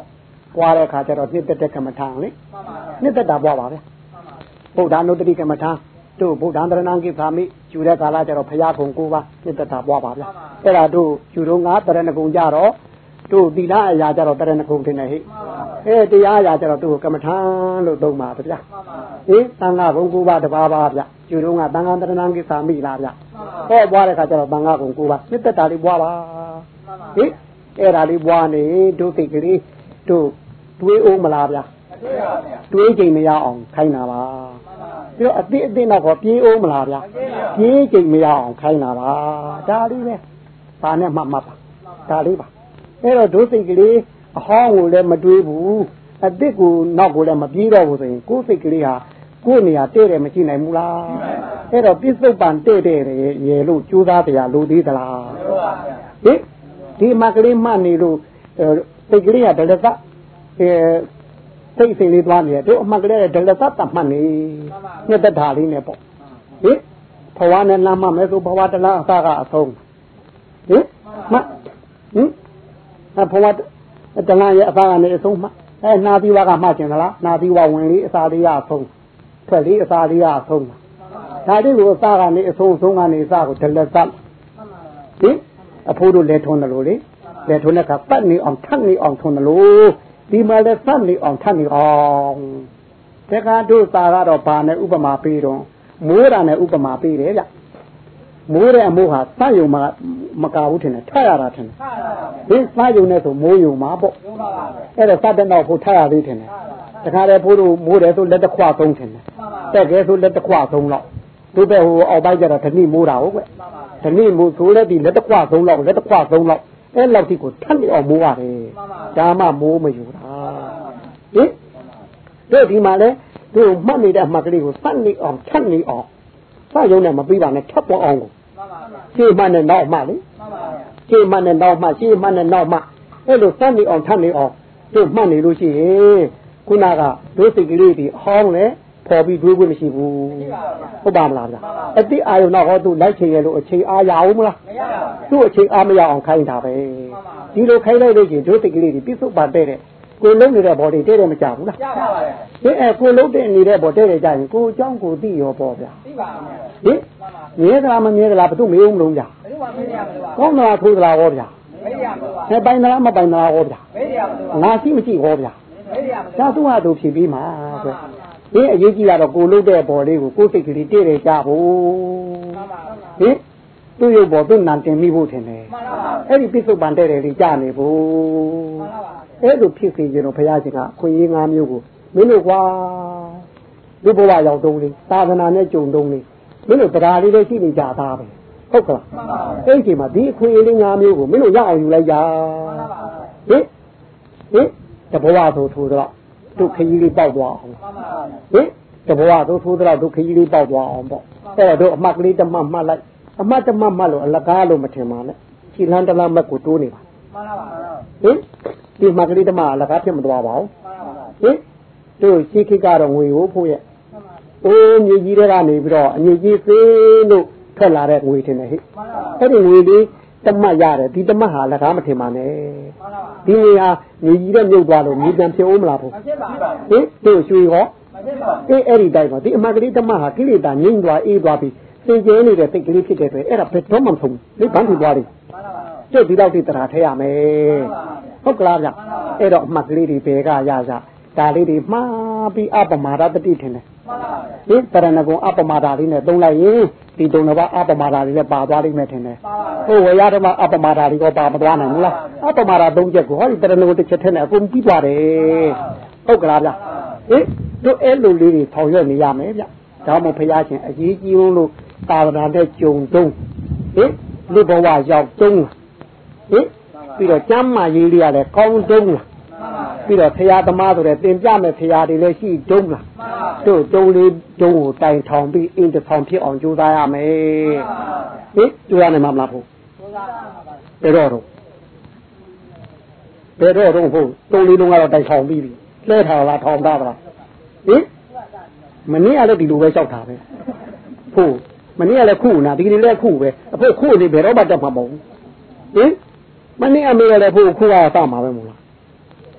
S2: ပွားတဲ့အခါကျတော့နှစ်သက်တဲ့ကမ္မထာလေနှစ်သက်တာပွားပါဗျာဗုဒ္ဓနုတ္တိကမ္မထာတို့ဗုဒ္ဓံတရဏံကိသာမိယူတဲ့ကာလကျတော့ဘုရားကုံကိုပါနှစ်သက်တာပွားပါဗျာအဲ့ဒါတို့ယူတော့ငါတရဏဂုံကြတော့တို့သီလအရာကြတော့တရဏဂုံထင်တယ်ဟိအဲတရားအရာကြတော့သူ့ကမ္မထာလို့သုံးပါဗျာဟင်သံဃာဘုံကိုပါတပါးပါဗျာယူတော့ငါသံဃာတရဏံကိသာမိလားဗျာဟောပွားတဲ့အခါကျတော့သံဃာကုံကိုပါနှစ်သက်တာလေးပွားပါဟင်အဲ့ဒါလေးပွားနေတို့သိကလေးတို့တွေးအောင်မလားဗျာတွေးချိန်မရအောင်ခိုင်းတာပါပြီးတော့အတိအသိတော့ကိုပြေးအောင်မလားဗျာပြေးချိန်မရအောင်ခိုင်းတာပါဒါလေးပဲဘာနဲ့မှတ်မှတ်ပါဒါလေးပါအဲ့တော့ဒုစိတ်ကလေးအဟောင်းကိုလည်းမတွေးဘူးအတိတ်ကိုနောက်ကိုလည်းမပြေးတော့ဘူးဆိုရင်ကိုယ်စိတ်ကလေးဟာကိုယ်နေရာတဲ့တယ်မရှိနိုင်ဘူးလားအဲ့တော့ပြစ္ဆုတ်ပန်တဲ့တဲ့ရေလို့ကြိုးစားတရားလိုသေးသလားဟင်ဒီမှာကလေးမှတ်နေလို့စိတ်ကလေးကဒလသအဲစိတ်စိတ်လေးသွားနေတယ်တို့အမှတ်ကလေးဒလသတတ်မှတ်နေနှစ်သက်တာလေးနဲ့ပေါ့ဟင်ဘဝနဲ့လမ်းမှမယ်ဆိုဘဝတလားအစကအဆုံးဟင်မှဟင်အဘဝတလားရဲ့အစကနေအဆုံးမှအဲနာသီဝကမှကျင်သလားနာသီဝဝင်လေးအစာလေးရအဆုံးထွက်လေးအစာလေးရအဆုံးဒါလေးကိုအစကနေအဆုံးဆုံးကနေအစကိုဒလသဟင်အဖိုးတို့လဲထုံးတယ်လို့လေလဲထုံးတဲ့ကပတ်နေအောင်ထပ်နေအောင်ထုံးတယ်လို့ဒီမှာလဲပတ်နေအောင်ထပ်နေအောင်တက္ကတို့သာကတော့ဘာနဲ့ဥပမာပေးတော့မိုးတာနဲ့ဥပမာပေးတယ်ဗျမိုးတဲ့အမိုးဟာစယုံမှာမကဘူးထင်တယ်ထရတာထင်တယ်ဒီစယုံနဲ့ဆိုမိုးယုံမှာပေါ့အဲ့ဒါစတဲ့နောက်ဖို့ထရသေးထင်တယ်တခါတည်းဖိုးတို့မိုးတယ်ဆိုလက်တစ်ခွသုံးထင်တယ်တက်ကဲဆိုလက်တစ်ခွသုံးတော့တို့ပဲဟိုအောက်ပိုင်းကျတော့ဓနိမိုးတာဟုတ်ကွဓနိမိုးဆိုလည်းဒီလက်တစ်ခွသုံးတော့လက်တစ်ခွသုံးတော့အဲ့လောက်ဒီကိုထပ်နေအောင်မိုးရတယ်ဒါမှမိုးမယူတာဟင်တို့ဒီမှာလဲတို့မှတ်နေတဲ့အမှတ်ကလေးကိုစက်နေအောင်ထပ်နေအောင်စရုံနဲ့မပြီးပါနဲ့ထပ်ပေါ်အောင်ကိုရှေ့မှနဲ့နောက်မှလေရှေ့မှနဲ့နောက်မှရှေ့မှနဲ့နောက်မှအဲ့လိုစက်နေအောင်ထပ်နေအောင်တို့မှတ်နေလို့ရှိရင်ခုနကတို့စိတ်ကလေးဒီအဟောင်းလဲပေါ်ပြီးတွေးခွင့်မရှိဘူးဟုတ်ပါမလားဗျာအတိအာယုံတော့ဟောသူလိုက်ချင်ရလို့အချိန်အားရအောင်မလားမရပါဘူးသူ့အချိန်အားမရအောင်ခိုင်းတာပဲဒီလိုခိုင်းလိုက်လို့ချင်းတို့စိတ်ကလေးဒီပြစ္ဆုတ်ပါတဲ့တဲ့ကိုလုံးနေတဲ့ဘော်တွေတဲ့တယ်မကြဘူးလားကြပါပါဒီအဲကိုလုံးတဲ့နေတဲ့ဘော်တဲ့တယ်ကြရင်ကိုအကြောင်းကိုသိရောပေါ့ဗျာသိပါပါဟင်မြဲသလားမမြဲသလားဘယ်သူမေးဦးမလို့ဗျာဘယ်သူမှမေးရမလို့ကောင်းလားထိုးသလားဟောဗျာမေးရမလို့ဟဲ့ပိုင်သလားမပိုင်သလားဟောဗျာမေးရမလို့ငါရှိမရှိဟောဗျာမေးရမလို့ဒါသူ့ဟာသူဖြေပြီးမှာဆိုဒီအရေးကြီးတာတော့ကိုလုံးတဲ့ဘော်လေးကိုကိုစိတ်ကလေးတဲ့တယ်ကြဖို့ဟင်သူ့ရုပ်ဘော်သူ့နံတင်မိဖို့ထင်တယ်အဲ့ဒီပြစ္ဆုတ်ပန်တဲ့တယ်လေးကြားနေဖို့အဲ့လိုဖြစ်စေကြတော့ဘုရားရှင်ကခွင့်ရေးငါးမျိုးကိုမင်းတို့ကွာဒီဘဝရောက်တုံးလေးသာသနာနဲ့ကြုံတုံးလေးမင်းတို့တရားလေးလည်းရှိနေကြသားပဲဟုတ်ကလားအဲ့ဒီမှာဒီအခွင့်အရေးငါးမျိုးကိုမင်းတို့ရအောင်ယူလိုက်ကြဟင်ဟင်တဘဝဆိုထိုးတော့ဒုက္ခကြီးလေးပေါက်သွားအောင်ဟင်တဘဝဆိုထိုးတော့ဒုက္ခကြီးလေးပေါက်သွားအောင်ပေါ့အဲ့တော့အမှတ်ကလေးတမတ်မှတ်လိုက်အမှတ်တမတ်မှတ်လို့အလကားလို့မထင်ပါနဲ့ခြေလန်းတလားမက်ကိုတိုးနေပါမှန်ပါပါဟင်ဒီမှာကလေးတမအလကားဖြစ်မသွားပါဘူးဟင်တို့ရှိခိကတော့ငွေကိုဖို့ရဲ့အိုးမြေကြီးတွေကနေပြီးတော့အငြိကြီးသေးလို့ထွက်လာတဲ့ငွေထင်တယ်ဟိအဲ့ဒီငွေလေးတမတ်ရတယ်ဒီတမတ်ဟာလက်ကားမထင်ပါနဲ့ဒီငွေဟာမြေကြီးတဲ့မြုပ်သွားလို့မြေပြန်ဖြစ်အောင်မလားဖို့ဟင်တို့ရွှေဟောအေးအဲ့ဒီတိုင်းပါဒီအမကလေးတမတ်ဟာကိလေသာငြိမ့်သွားအေးသွားပြီးစင်ကြဲနေတဲ့စိတ်ကလေးဖြစ်တဲ့အတွက်အဲ့ဒါဘယ်တော့မှမဆုံးဘူးလေဘန်းထူသွားလိမ့်ကျုပ်ဒီတော့ဒီတရားထဲရမယ်ဟုတ်ကလားဗျအဲ့တော့အမှတ်ကလေးတွေဘယ်ကရကြဒါလေးတွေမှားပြီးအပမာဒတတိထင်တယ်ဒီတရဏဂုံအပမာဒလေးနဲ့သုံးလိုက်ရင်ဒီတုံတော့အပမာဒလေးလည်းပါသွားလိမ့်မယ်ထင်တယ်ဟိုဝေရဓမ္မအပမာဒလေးကပါမသွားနိုင်ဘူးလားအပမာဒသုံးချက်ကိုဟောဒီတရဏဂုံတစ်ချက်ထဲနဲ့အကုန်ပြီးသွားတယ်ဟုတ်ကလားဗျဟင်တို့အဲ့လိုလေးတွေဆောင်ရွက်နေရမယ်ဗျဒါမှမဟုတ်ဘုရားရှင်အရေးကြီးလို့သာသနာနဲ့ကြုံတုံးဟင်လူဘဝရောက်တုံးဟင်ပြီးတော့ကျမ်းမာရေးလေးရတယ်ကောင်းတုံးလားပြီးတော့ဖရာသမားဆိုတဲ့တင်ပြမဲ့ဖရာတွေလည်းရှိတုံးလားတို့တုံးလေးတုံးကိုတိုင်ထောင်ပြီးအင်းတစ်ထောင်ဖြစ်အောင်ကြိုးစားရမယ်ဟင်ကြိုးရနိုင်မှာမလားဖို့ဘယ်တော့တော့ဘယ်တော့တော့ဖို့တုံးလေးလုံးကတော့တိုင်ထောင်ပြီးပြီလဲထားလားထောင်တာလားဟင်မနေ့ကလည်းဒီလိုပဲလျှောက်တာပဲဖို့မနေ့ကလည်းခုနာဒီကနေ့လည်းခုပဲအဖို့ခုနေဘယ်တော့မှတက်မှာမဟုတ်ဘူးဟင်မနေ့အမေကလည်းဖို့ခုကစမှာပဲမို့လား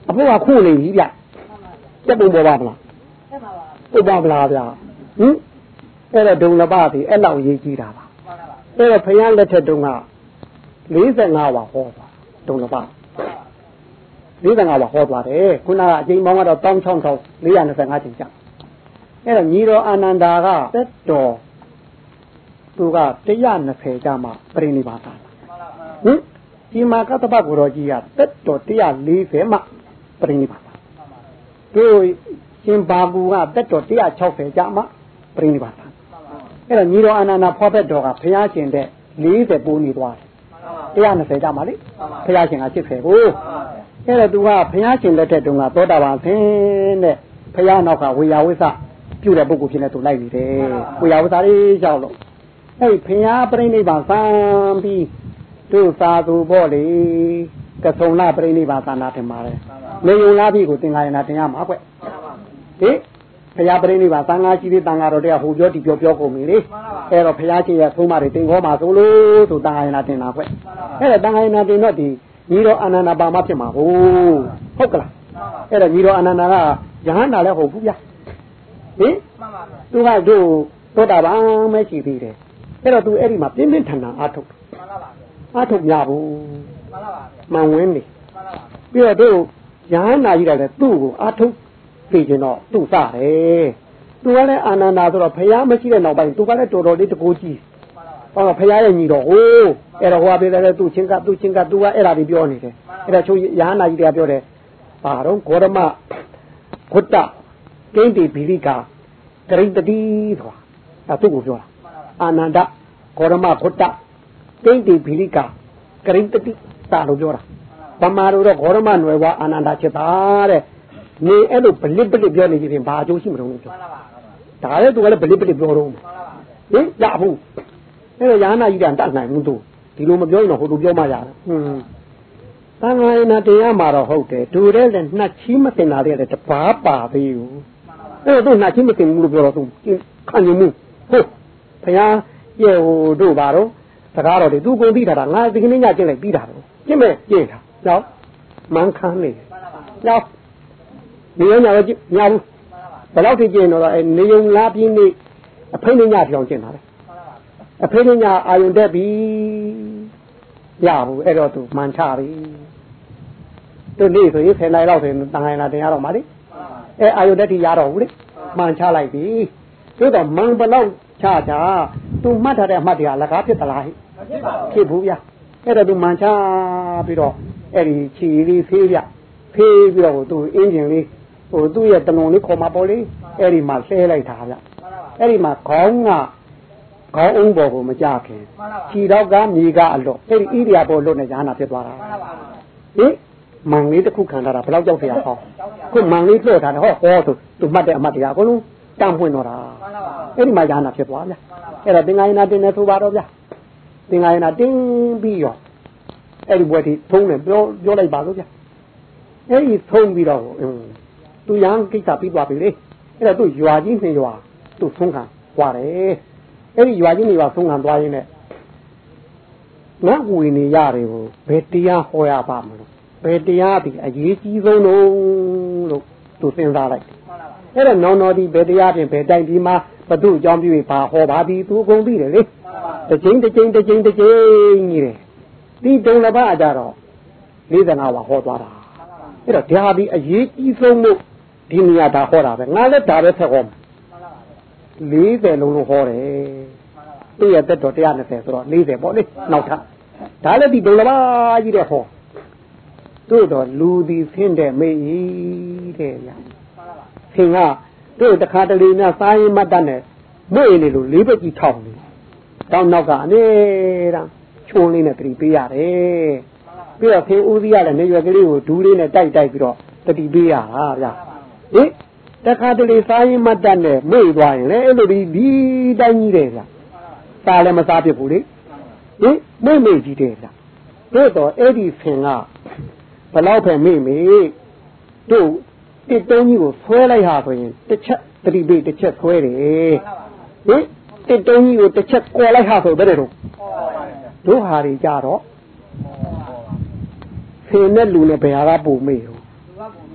S2: အဖို့ကခုနေကြီးဗျစက်ပုံပေါ်ပါမလားဟုတ်ပါမလားဗျဟင်အဲ့တော့ဒုံလပသည်အဲ့လောက်ရေးကြည့်တာပါအဲ့တော့ဘုရားလက်ထက်တုန်းကလေးဆယ်ငါးဝါဟောပါဒုံလပလေးဆယ်ငါးဝါဟောသွားတယ်ခုနကအချိန်ပေါင်းကတော့တောင်းချောင်းထောင်လေးရာနှစ်ဆယ်ငါးချိန်ကြာအဲ့တော့ညီတော်အာနန္ဒာကသက်တော်သူကတစ်ရာနှစ်ဆယ်ကြာမှပြိဋိဘာသာဟင်ဒီမှာကတ္တပကိုတော်ကြီးကသက်တော်တစ်ရာလေးဆယ်မှပြိဋိဘာသာတို့ရှင်ဘာကူကသက်တော်တစ်ရာခြောက်ဆယ်ကြာမှပြိဋိဘာသာအဲ့တော့ညီတော်အာနန္ဒာဖွားဘက်တော်ကဘုရားရှင်တဲ့လေးဆယ်ပိုးနေသွားတယ်တစ်ရာနှစ်ဆယ်ကြာမှလေဘုရားရှင်ကရှစ်ဆယ်ကိုအဲ့တော့သူကဘုရားရှင်လက်ထက်တုန်းကသောတာပန်ဆင်းတဲ့ဘုရားနောက်ကဝေယဝိသပြုတဲ့ပုဂ္ဂိုလ်ဖြစ်နေသူလိုက်နေတယ်ဝေယဝိသလေးကြောက်လို့အဲ့ဘုရားပြိဋိဘာသံပြီးတို့သာသူပေါ့လေကဆုံလာပြိဋိဘာသနာတင်ပါတယ်နေုံလားပြီကိုသင်္ကာယနာတင်ရမှာကွဟင်ဘုရားပြိဋိဘာသံဃာရှိသေးတန်ဃာတော်တွေကဟိုပြောဒီပြောပြောကုန်ပြီလေအဲ့တော့ဘုရားရှင်ရဲ့သုံးပါးတွေတင်ခေါ်မှာဆိုလို့သူတန်ဃာယနာတင်တာကွအဲ့တော့တန်ဃာယနာတင်တော့ဒီညီတော်အာနန္ဒာပါမဖြစ်မှာဟုတ်ဟုတ်ကလားအဲ့တော့ညီတော်အာနန္ဒာကယဟန္တာလည်းဟုတ်ဘူးဗျဟင်သူကတို့သောတာပန်မရှိသေးတယ်အဲ့တော့သူအဲ့ဒီမှာပြင်းပြင်းထန်ထန်အားထုတ်အားထုတ်ရဘူးမှန်ဝင်းနေပြီးတော့တို့ယဟန္တာကြီးတယ်သူ့ကိုအားထုတ်ပြီးကျင်တော့သူ့စတယ်သူကလည်းအာနန္ဒာဆိုတော့ဘုရားမရှိတဲ့နောက်ပိုင်းသူကလည်းတော်တော်လေးတကိုးကြီးဟောဘုရားရဲ့ညီတော်ဟိုးအဲ့တော့ဟိုကပြေးတယ်သူချင်းကသူချင်းကသူကအဲ့ဒါတွေပြောနေတယ်အဲ့ဒါချိုးယဟန္တာကြီးတွေကပြောတယ်ဘာတော့ဂေါရမဂုတ္တကိန္တိဘိလိကာကရိတတိဆိုတာသူ့ကိုပြောတာအာနန္ဒဂေါရမဂုတ္တကိန္တိဘိလိကာကရိတတိတာလို့ပြောတာဗမာတို့တော့ဂေါရမနွယ်ဘွားအာနန္ဒချက်တာတဲ့နေအဲ့လိုပလစ်ပလစ်ပြောနေကြရင်ဘာအကျိုးရှိမလို့ပြောဒါလည်းသူကလည်းပလစ်ပလစ်ပြောတော့ဟင်ရဘူးအဲ့တော့ယဟနာကြီးကတတ်နိုင်ဘူးသူဒီလိုမပြောရင်တော့ဟိုလိုပြောမှရတယ်ဟွန်းသံဃာယနာတရားမှာတော့ဟုတ်တယ်သူတဲ့လည်းနှက်ချီးမတင်တာတဲ့တပါးပါသေးဘူးအဲ့တော့သူနှက်ချီးမတင်ဘူးလို့ပြောတော့သူခံယူမှုဟုတ်ဘုရားရဲ့ဟိုတို့ပါတော့စကားတော်တွေသူကိုသိတာငါဒီကနေ့ညကျင့်လိုက်ပြီးတာတော့ကျင့်မဲ့ကျင့်တာနော်မန်းခမ်းနေနော်နေရညာတော့ညာဘူးဘယ်တော့ထိကျင့်တော့အဲနေုံလားပြင်းနေအဖိနေညပြောင်းကျင့်တာလေအဖိနေညအာယုန်တက်ပြီရဘူးအဲ့တော့သူမှန်ချပြီသူနေ့ဆိုရင်ဆယ်နိုင်လောက်ဆိုရင်တန်ခိုင်လာတင်ရတော့မှာလေအဲအာယုန်တက်ထိရတော့ဘူးလေမှန်ချလိုက်ပြီသူတော့မှန်ဘလောက်ချချသူမှတ်ထားတဲ့အမှတ်တွေကလက်ကားဖြစ်သလားဟိဖြစ်ဘူးဗျအဲ့တော့သူမှန်ချပြီးတော့အဲ့ဒီခြေလေးဖေးဗျဖေးပြီးတော့သူအင်ဂျင်လေးဟိုသူ့ရဲ့တလုံးလေးခေါ်มาပေါ့လေအဲ့ဒီမှာဆဲလိုက်တာဗျအဲ့ဒီမှာခေါင်းကခေါင်းအုံးပေါ်ကိုမကြခင်ခြေတော့ကမြေကအလွတ်အဲ့ဒီဣရိယာပေါ်လွတ်နေရဟနာဖြစ်သွားတာဟင်မန်လေးတစ်ခုခံထားတာဘယ်လောက်ကြောက်เสียအောင်ခုမန်လေးလွတ်ထားတယ်ဟောဟောသူသူမှတ်တဲ့အမှတ်တရားအကုန်လုံးတန့်ပွင့်တော့တာအဲ့ဒီမှာရဟနာဖြစ်သွားဗျအဲ့တော့သင်္ဃာယနာတင်နေဆိုပါတော့ဗျသင်္ဃာယနာတင်ပြီးရောအဲ့ဒီဘွယ်ထိထုံးတယ်ပြောပြောလိုက်ပါလို့ဗျအဲ့ဒီထုံးပြီးတော့သူရန်ကိစ္စပြီးသွားပြီလေအဲ့တော့သူရွာကြီးနှစ်ရွာသူဆုံးခံသွားတယ်အဲ့ဒီရွာကြီးနှစ်ရွာဆုံးခံသွားရင်းနဲ့ငါဝေနေရတယ်ကိုဘယ်တရားဟောရပါမလို့ဘယ်တရားဒီအရေးကြီးဆုံးလို့လို့သူစဉ်းစားလိုက်အဲ့တော့နောင်တော်ဒီဘယ်တရားပြင်ဘယ်တိုင်ဒီမှာဘသူအကြောင်းပြုပြီးဘာဟောပါဒီသူအကုန်သိတယ်လေတစ်ချိန်တစ်ချိန်တစ်ချိန်တစ်ချိန်ကြီးတယ်ဒီတုံးလပါကြတော့လေးဆယ်ငါးဝါဟောသွားတာအဲ့တော့ဒါဒီအရေးကြီးဆုံးလို့ဒီနေရာဒါဟောတာပဲငါလည်းဒါပဲဆက်ဟောလေးဆယ်လုံးလုံးဟောတယ်သူ့ရဲ့တက်တော်တစ်ရာနှစ်ဆယ်ဆိုတော့လေးဆယ်ပေါ့လေနောက်ထပ်ဒါလည်းဒီတုံးလပါကြီးတဲ့ဟောတို့တော့လူဒီဆင်းတဲ့မေးတဲ့ဗျာဆင်းကတို့တခါတလေနဲ့စားရင်မတ်တတ်နဲ့မွေနေလို့လေးဘက်ကြီးထောက်နေတောင်းနောက်ကအနေတာချုံလေးနဲ့တတိပေးရတယ်ပြီးတော့ဖေဦးစီးရတဲ့နေရွယ်ကလေးကိုဒူးလေးနဲ့တိုက်တိုက်ပြီးတော့တတိပေးရတာဗျာဟင်တခါတလေစားရင်မတ်တတ်နဲ့မွေသွားရင်လေအဲ့လိုဒီဒီတိုင်းကြီးတယ်ဗျာစားလည်းမစားဖြစ်ဘူးလေဟင်မွေမေ့ကြီးတယ်ဗျာတို့တော့အဲ့ဒီဆင်ကဘလောက်ပဲမေ့မေ့တို့တစ်တုံးကြီးကိုဆွဲလိုက်ဟာဆိုရင်တစ်ချက်တတိပေးတစ်ချက်ဆွဲတယ်ဟင်တစ်တုံးကြီးကိုတစ်ချက်ကွယ်လိုက်ဟာဆိုတဲ့တော့တို့ဟာတွေကြတော့ဆင်နဲ့လူနဲ့ဘယ်ဟာကပုံမေ့ရောဟ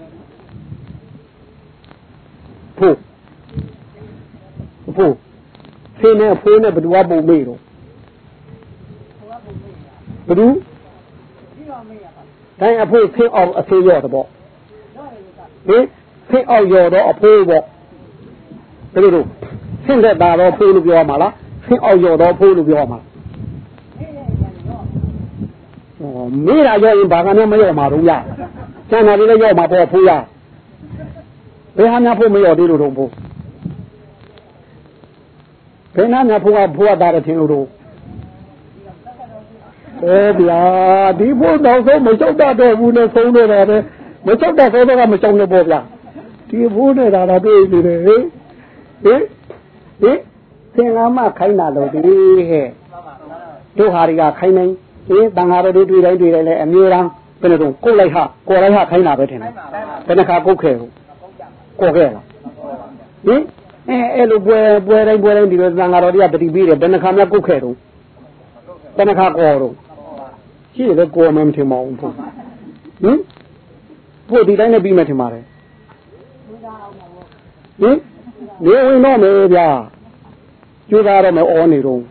S2: ဖို့ဖို့ဖေးနဲ့ဖိုးနဲ့ဘယ်သူကပုံမေးတော့ဘယ်သူတိုင်းအဖိုးဖေးအောင်အဖေးရောတော့ပေါ့ဟင်ဖေးအောင်ရောတော့အဖိုးပေါ့ဘယ်လိုတော့ဆင်းသက်တာတော့ဖိုးလို့ပြောမှာလားဖေးအောင်ရောတော့ဖိုးလို့ပြောမှာဟောမေးတာရောရင်ဘာကနဲ့မရောမှာတော့ရကျန်တာလေးလည်းရောမှာပေါ့ဖိုးရဘယ်ဟာများဖို့မရောသေးလို့တော့ဖိုးဘယ်နာများဖိုးကဖိုးရတာတယ်ထင်လို့တော့အေးဗျာဒီဖိုးတော့ဆုံးမချောက်တတ်တော့ဘူးနဲ့ဆုံးနေတာပဲမချောက်တတ်တော့ကမချောက်နဲ့ပေါ့ဗျာဒီဖိုးနေတာတော့တွေ့နေတယ်ဟင်ဟင်ဟင်သင်္ဃာမခိုင်းတာလို့ဒီဟဲ့တို့ဟာတွေကခိုင်းနေဟင်တန်ဃာတော်တွေတွေ့တိုင်းတွေ့တိုင်းလည်းအမျိုးတန်းဘယ်လိုတော့ကိုယ်လိုက်ဟာကိုယ်လိုက်ဟာခိုင်းတာပဲထင်တယ်ဘယ်နှခါကုတ်ခဲ့ဟုတ်ကိုယ်ခဲ့လားဟင်အဲအဲ့လိုပွဲပွဲတိုင်းပွဲတိုင်းဒီလိုတန်ဃာတော်တွေကတတိပေးတယ်ဘယ်နှခါများကုတ်ခဲ့တော့ဘယ်နှခါကောတော့ရှိတယ်ကိုယ်မှမထင်ပါဘူးဖို့ဟင်ဖို့ဒီတိုင်းနဲ့ပြီးမှထင်ပါတယ်ဟင်နေဝင်တော့မယ်ဗျာကျူးသားတော့မယ်အော်နေတော့ဟို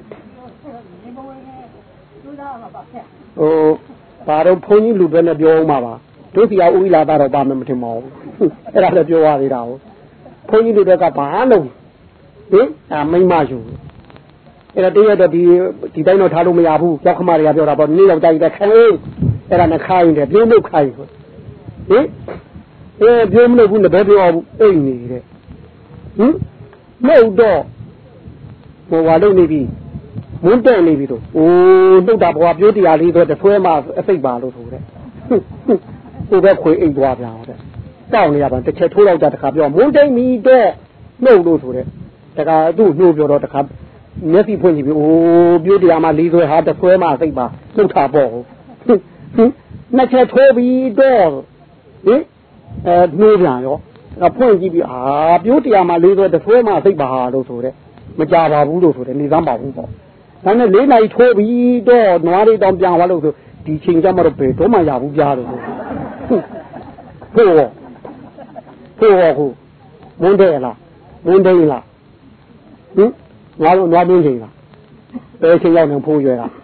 S2: ဘာတော့ဘုန်းကြီးလူပဲနဲ့ပြောအောင်ပါပါတို့စီအောင်ဥိလာတာတော့ပါမယ်မထင်ပါဘူးအဲ့ဒါလည်းပြောရသေးတာဟုတ်ဘုန်းကြီးလူတွေကဘာလုံးဟင်အာမိမယူအဲ့ဒါတည့်ရတော့ဒီဒီတိုင်းတော့ထားလို့မရဘူးကြောက်ခမတွေကပြောတာပေါ့နေ့ရောက်ကြိုက်တဲ့ခိုင်းအဲ့ဒါနဲ့ခိုင်းတယ်ပြုံးလို့ခိုင်းဟင်အေးပြုံးမလို့ဘူးလည်းဘယ်ပြောဘူးအိတ်နေတဲ့ဟင်မဟုတ်တော့ဟိုဟာလုပ်နေပြီမွန်းတက်နေပြီတော့အိုးတုတ်တာဘွားပြိုးတရားလေးတော့တဆွဲမှအစိတ်ပါလို့ဆိုတဲ့ဟိုဘက်ခွေအိတ်သွားပြန်တဲ့တောက်နေရပါတစ်ချက်ထိုးတော့ကြတခါပြောမွန်းတိတ်မီတော့နှုတ်လို့ဆိုတဲ့တခါသူ့နှိုးပြောတော့တခါမျက်စိဖွင့်ကြည့်ပြီးအိုးပြိုးတရားမှလေးဆွဲဟာတဆွဲမှအစိတ်ပါနှုတ်တာပေါ့ဟင်နှစ်ချက်ထိုးပြီးတော့ဟင်အဲနှိုးပြန်ရောငါဖွင့်ကြည့်ပြီးအာပြိုးတရားမှလေးဆွဲတဆွဲမှအစိတ်ပါလို့ဆိုတဲ့မကြပါဘူးလို့ဆိုတယ်နေစမ်းပါဘူးပေါ့ဒါနဲ့လေးနိုင်ထိုးပြီးတော့နွားလေးတောင်ပြန်သွားလို့ဆိုဒီချိန်ကျမှတော့ဘယ်တော့မှရဘူးကြားတယ်ဟုတ်ဟုတ်ဟုတ်ဟုတ်မွန်းတယ်လားမွန်းတယ်လားဟင်ငါတို့နွားပြင်းချိန်လားဘယ်ချိန်ရောက်နေဖိုးရွယ်လား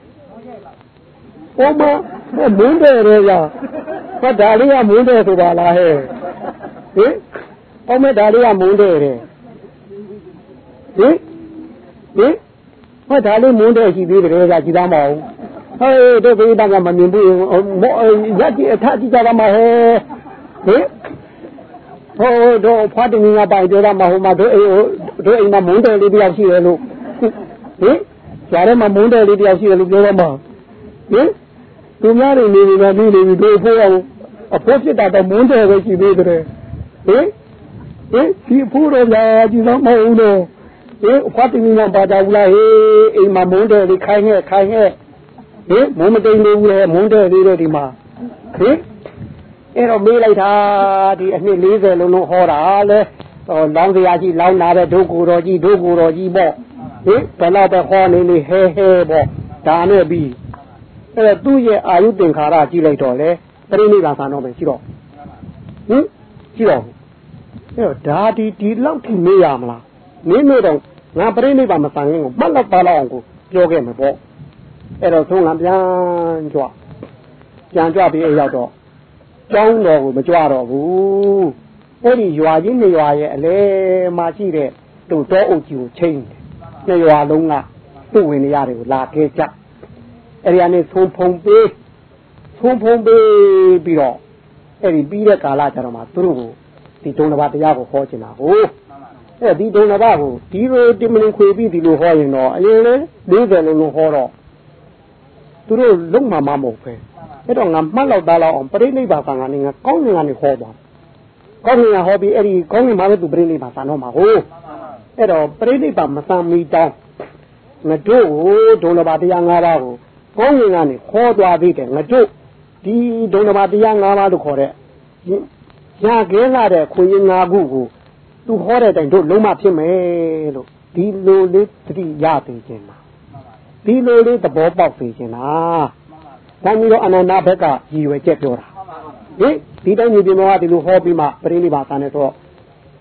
S2: အော်မမွန်းတယ်လေရဟောဒါလေးကမွန်းတယ်ဆိုပါလားဟဲ့ဟင်အော်မဒါလေးကမွန်းတယ်တဲ့ဟင်ဟင်ဟောဒါလေးမွန်းတဲ့ရှိသေးတယ်ကကြည်သားမအောင်ဟေးတို့ကိစ္စကမမြင်ဘူးမောရက်ကြီးအထကြီးကြတာမဟဲ့ဟင်ဟိုတို့ဖွားတင်ငါပိုင်ကြတာမဟုတ်မှာတို့အိမ်တို့အိမ်မှာမွန်းတယ်လေးတယောက်ရှိတယ်လို့ဟင်ကြားထဲမှာမွန်းတယ်လေးတယောက်ရှိတယ်လို့ပြောတော့မှာဟင်သူများတွေနေနေနေနေပြီးတို့ဖိုးအောင်အဖိုးဖြစ်တာတော့မွန်းတယ်ပဲရှိသေးတယ်ဟင်ဟင်ဒီဖိုးတော့ကြာကြည်သားမဟုတ်လို့ဟင်ဖွားတင်ငါပါတာဘူးလားဟေးအိမ်မှာမွန်းတယ်လေးခိုင်းခဲ့ခိုင်းခဲ့ဟင်မုံမတိန်လေးဘူးလေမုံတဲ့လေးတော့ဒီမှာဟင်အဲ့တော့မေးလိုက်တာဒီအနှစ်လေးဆယ်လုံးလုံးဟောတာလေဟောလောင်းစရာကြီးလောင်းလာတဲ့ဒုက္ခတော်ကြီးဒုက္ခတော်ကြီးပေါ့ဟင်ဘယ်တော့ပဲဟောနေနေဟဲဟဲပေါ့ဒါနဲ့ပြီးအဲ့တော့သူ့ရဲ့အာယုသင်္ခါရကြည့်လိုက်တော့လေပရိနိဗ္ဗာန်ဆံတော့ပဲရှိတော့ဟင်ရှိတော့အဲ့တော့ဒါဒီဒီလောက်ထိမေးရမလားမင်းတို့တော့ငါပရိနိဗ္ဗာန်မဆံရင်ကိုမှတ်လောက်ပါလောက်အောင်ကိုပြောခဲ့မှာပေါ့အဲ့တော့သုံးကပြန်ကြွပြန်ကြွပြီးအဲ့ရောက်တော့ကျောင်းတော်ကိုမကြွတော့ဘူးအဲ့ဒီရွာကြီးနေရွာရဲ့အလဲမှာရှိတဲ့သူ့တောအုပ်ကြီးကိုချိန်တယ်နေရွာလုံးကသူ့ဝင်နေရတယ်ကိုလာခဲ့ကြအဲ့ဒီကနေသုံးဖုံပေးသုံးဖုံပေးပြီးတော့အဲ့ဒီပြီးတဲ့ကာလကျတော့မှသူတို့ကိုဒီဒုံတစ်ပါးတရားကိုဟောချင်တာကိုအဲ့ဒီဒုံတစ်ပါးကိုဒီလိုတင်မလင်ခွေပြီးဒီလိုဟောရင်တော့အရင်လေလေးဆယ်လုံးလုံးဟောတော့သူတို့လုံးမမမဟုတ်ပဲအဲ့တော့ငါမှတ်လောက်သားလောက်အောင်ပရိနိဗ္ဗာန်ကငါနေငါကောင်းငင်ကနေဟောသွားကောင်းငင်ကဟောပြီးအဲ့ဒီကောင်းငင်မှာလည်းသူပရိနိဗ္ဗာန်ဆံတော့မှာဟုတ်အဲ့တော့ပရိနိဗ္ဗာန်မဆံမီတောင်းငါတို့ကိုဒုံလဘာတရား၅ပါးကိုကောင်းငင်ကနေဟောသွားပြီးတယ်ငါတို့ဒီဒုံလဘာတရား၅ပါးလို့ခေါ်တဲ့ညာကဲလာတဲ့ခွင့်ရ၅ခုကိုသူဟောတဲ့တိုင်တို့လုံးမဖြစ်မယ်လို့ဒီလိုလေးတတိရသိခြင်းမှာဒီလိုလေးသဘောပေါက်သိခြင်းလားဒါမျိုးတော့အနန္တဘက်ကရည်ရွယ်ချက်ပြောတာဟင်ဒီတိုင်းမြေပြင်မှာဒီလိုဟောပြီးမှပရိနိဗ္ဗာန်ဆံနေတော့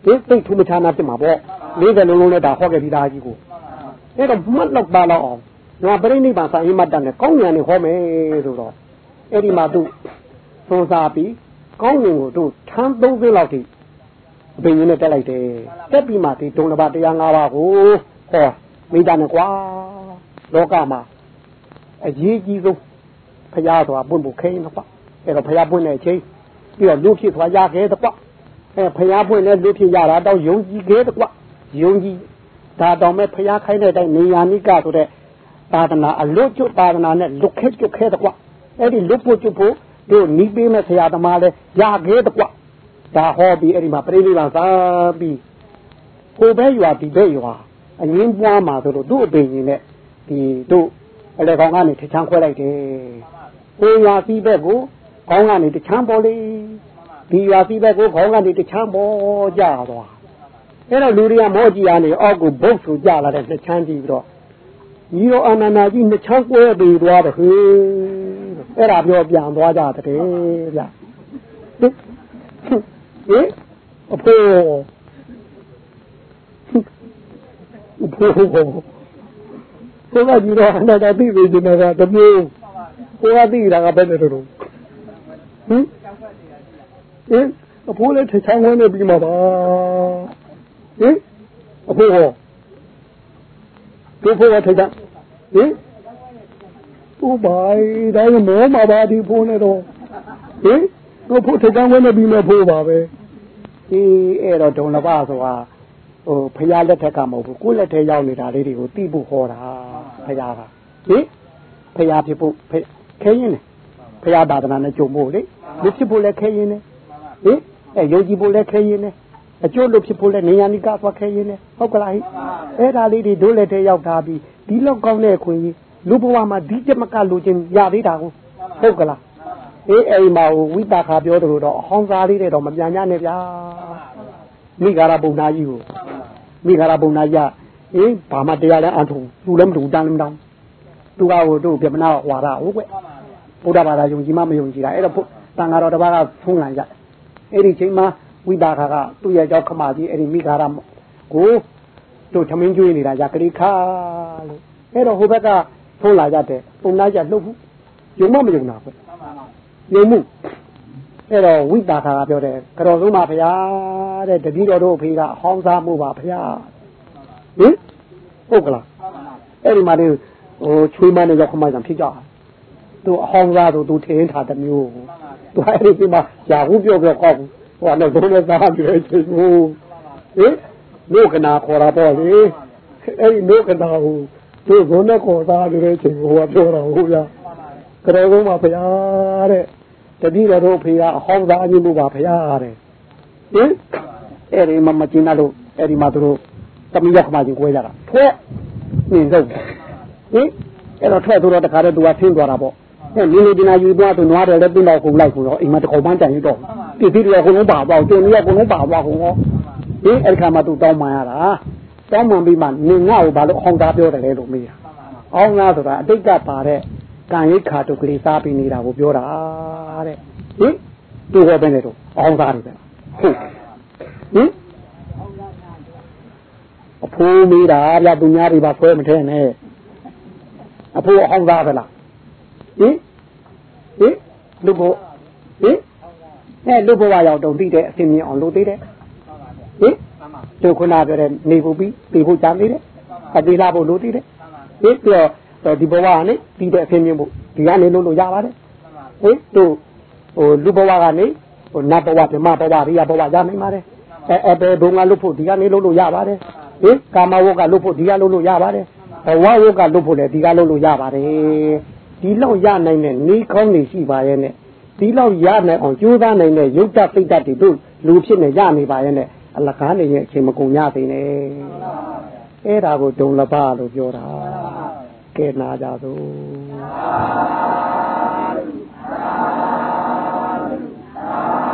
S2: ဒီသိထူးမချာနာဖြစ်မှာပေါ့လေးတယ်လုံးလုံးနဲ့ဒါဟောခဲ့ပြီးသားကြီးကိုအဲ့တော့မှတ်လောက်ပါတော့အောင်ငါပြိဋိဘံစာအိမ်မတတ်နဲ့ကောင်းဉာဏ်နဲ့ဟောမယ်ဆိုတော့အဲ့ဒီမှာသူသုံးစားပြီးကောင်းဉာဏ်ကိုသူထမ်းသုံးသိလောက်ထိအပင်ကြီးနဲ့တက်လိုက်တယ်တက်ပြီးမှဒီဒုံတစ်ပါးတရား၅ပါးကိုဟောမိသားနဲ့ကွာလောကမှာအရေးကြီးဆုံးဖရာဆိုတာပွင့်ဖို့ခဲရင်ကွာအဲ့တော့ဖရာပွင့်တဲ့အချိန်ပြီးတော့လူဖြစ်သွားရခဲ့တဲ့ကွာအဲဖရာပွင့်တဲ့လူဖြစ်ရတာတော့ယုံကြည်ခဲ့တဲ့ကွာယုံကြည်ဒါတော့မဲ့ဖရာခိုင်းတဲ့အတိုင်းနေယာနိကဆိုတဲ့သာသနာအလွတ်ကျွတ်သာသနာနဲ့လွတ်ခဲကျွတ်ခဲတဲ့ကွာအဲ့ဒီလွတ်ဖို့ကျွတ်ဖို့တို့နီးပေးမဲ့ဆရာသမားလဲရခဲ့တဲ့ကွာဒါဟောပြီးအဲ့ဒီမှာပြိဋိဘံစာပြီးဟိုဘဲရွာဒီဘဲရွာအငင်းပွားမှာဆိုတော့သူ့အပင်ကြီးနဲ့ဒီတို့အလေကောင်ကနေထချမ်းခွဲလိုက်တယ်ဟိုရွာစီးဘက်ကိုခေါင်းကနေတချမ်းပေါ်လေဒီရွာစီးဘက်ကိုခေါင်းကနေတချမ်းပေါ်ကြသွားအဲ့တော့လူတွေကမောကြည့်ရနေအောက်ကိုဘုတ်ဆိုကြလာတဲ့တချမ်းကြည့်ပြီးတော့ညီတော်အာနန္ဒာကြီးနှစ်ချမ်းကွဲပြီးသွားတယ်ဟေးအဲ့ဒါပြောပြန်သွားကြတယ်ဗျဟေးအဖေအဖေဟိုကကြည့်တော့အနာတသိပြီဒီမှာကတမျိုးကိုကသိတာကဘယ်နဲ့တော့ဟင်ဟင်အဖိုးလည်းထချောင်းဝင်းနေပြီးမှာပါဟင်အဖိုးဟောဒီဖိုးကထချောင်းဟင်ဥပိုင်ဒါကမောမှာပါဒီဖိုးနဲ့တော့ဟင်တို့ဖိုးထချောင်းဝင်းနေပြီးမှာဖိုးပါပဲဒီအဲ့တော့ဒုံလပဆိုတာဟိုဖရာလက်ထက်ကမဟုတ်ဘူးကိုယ်လက်ထဲရောက်နေတာလေးတွေကိုသိဖို့ဟောတာဖရာကဟင်ဖရာဖြစ်ဖို့ခဲရင်လေဖရာသာသနာနဲ့ကြုံဖို့လေလူဖြစ်ဖို့လည်းခဲရင်လေဟင်အဲယုံကြည်ဖို့လည်းခဲရင်လေအကျိုးလို့ဖြစ်ဖို့လည်းနေယာနိကသွားခဲရင်လေဟုတ်ကလားဟင်အဲ့ဒါလေးတွေဒုလက်ထဲရောက်ထားပြီးဒီလောက်ကောင်းတဲ့ခွင့်ကြီးလူဘဝမှာဒီတမကလိုချင်ရသေးတာကိုဟုတ်ကလားအေးအိမ်မှာဝိတာခါပြောတယ်လို့တော့အဟောင်းစားလေးတွေတော့မပြန်ရနဲ့ဗျာမိဂါရပုံနာကြီးကိုမိဂါရပုံနာကြီးအေးဘာမှတရားလည်းအထုံသူလည်းမတူတန်းလည်းမတောင်းသူကဟိုတို့ပြမနာဝါရဟုတ်ကွဘုရားဘာသာယုံကြည်မှမယုံကြည်တာအဲ့တော့တန်ဃာတော်တစ်ပါးကဖုံးလာကြအဲ့ဒီချိန်မှာဝိတာခါကသူ့ရဲ့ကြောက်ခမကြီးအဲ့ဒီမိဂါရကိုတို့သမင်းကျွေးနေတာကြကလေးခါလို့အဲ့တော့ဟိုဘက်ကဖုံးလာကြတယ်ပုံနာကြလှုပ်ဘူးယုံမမယုံတာကွယုံမှုအဲ့တော့ဝိတာခါကပြောတယ်ကတော်ဆုံးပါဗျာတဲ့တပည့်တော်တို့အဖေကအဟောင်းစားမှုပါဗျာဟင်ဟုတ်ကလားအဲ့ဒီမှာဒီဟိုချွေးမနဲ့ရောက်ခမကြံဖြစ်ကြသူအဟောင်းစားဆိုသူထင်းထားတဲ့မျိုးသူအဲ့ဒီမှာယာဟုပြောပြောကောက်ဟိုကတော့ဒုနဲ့စားပြည့်ချင်ဘူးဟင်လောကနာခေါ်တာပေါ့လေအဲ့ဒီလောကနာကိုသူဘုန်းနဲ့ခေါ်စားနေတဲ့ချိန်ဟိုကပြောတာဟုတ်ဗျာကတော်ဆုံးပါဗျာတဲ့တတိတော်တို့ဖေကအဟောင်းစားခြင်းလို့ပါဗျာတဲ့ဟင်အဲ့ဒီမှာမကျင်းတော့အဲ့ဒီမှာသူတို့တမီးရောက်ခမချင်းကိုွဲကြတာထွက်နေတော့ဟင်အဲ့တော့ထွက်ဆိုတော့တခါတော့သူကဆင်းသွားတာပေါ့အဲ့မင်းလေးဒီနာယူသွားသူနွားတယ်လည်းပြင်တော့ခုလိုက်ဆိုတော့အိမ်မှာတကောင်ပန်းကြံရတော့ပြည်ပြည်တော်ကုန်လုံးပါပေါ့ကျင်းကြီးကကုန်လုံးပါသွားကုန်ရောဟင်အဲ့ဒီခါမှသူတောင်းပန်ရတာတောင်းပန်ပြီးမှနင်ငါ့ကိုဘာလို့အဟောင်းသားပြောတယ်လဲလို့မေးတာအောင်းလားဆိုတာအတိတ်ကပါတဲ့ကံရိတ်ခါတုကလေးစားပြီးနေတာကိုပြောတာတဲ့ဟင်သူဟောပဲနေတော့အဟောင်းသားတွေပဲဟုတ်ဟင်အဖိုးမေးတာဗျာသူများတွေပါဆွဲမထဲနဲ့အဖိုးအဟောင်းသားပဲလားဟင်ဟင်လူဘဟင်အဲလူဘဝရောက်တော့ပြီးတဲ့အစင်းမြင်အောင်လုပ်သေးတယ်ဟင်သူခုနပြောတဲ့နေဖို့ပြီးပြီးဖို့ကြားသေးတယ်အသေးလာဖို့လုပ်သေးတယ်ဟင်ပြီးတော့ဒီဘဝကနေပြီးတဲ့အစင်းမြင်ဖို့ဒီကနေလုပ်လို့ရပါတယ်ဟင်သူဟိုလူဘဝကနေဟိုနတ်ဘဝဓမ္မဘဝရိယဘဝရနိုင်ပါတယ်အဲအဲဘယ်ဘုံကလုပ်ဖို့ဒီကနေလုပ်လို့ရပါတယ်ဟင်ကာမဝတ်ကလုပ်ဖို့ဒီကလုပ်လို့ရပါတယ်ဘဝဝတ်ကလုပ်ဖို့လည်းဒီကလုပ်လို့ရပါတယ်ဒီလောက်ရနိုင်တဲ့နေကောင်းနေရှိပါရဲ့နဲ့ဒီလောက်ရနိုင်အောင်ကြိုးစားနိုင်တဲ့ရုပ်တပိဋကတွေတို့လူဖြစ်နေရနေပါရဲ့နဲ့အလကားနေရဲ့အချိန်မကုန်ရသေးနဲ့အဲ့ဒါကိုဒုံလပလို့ပြောတာကဲနာကြသို့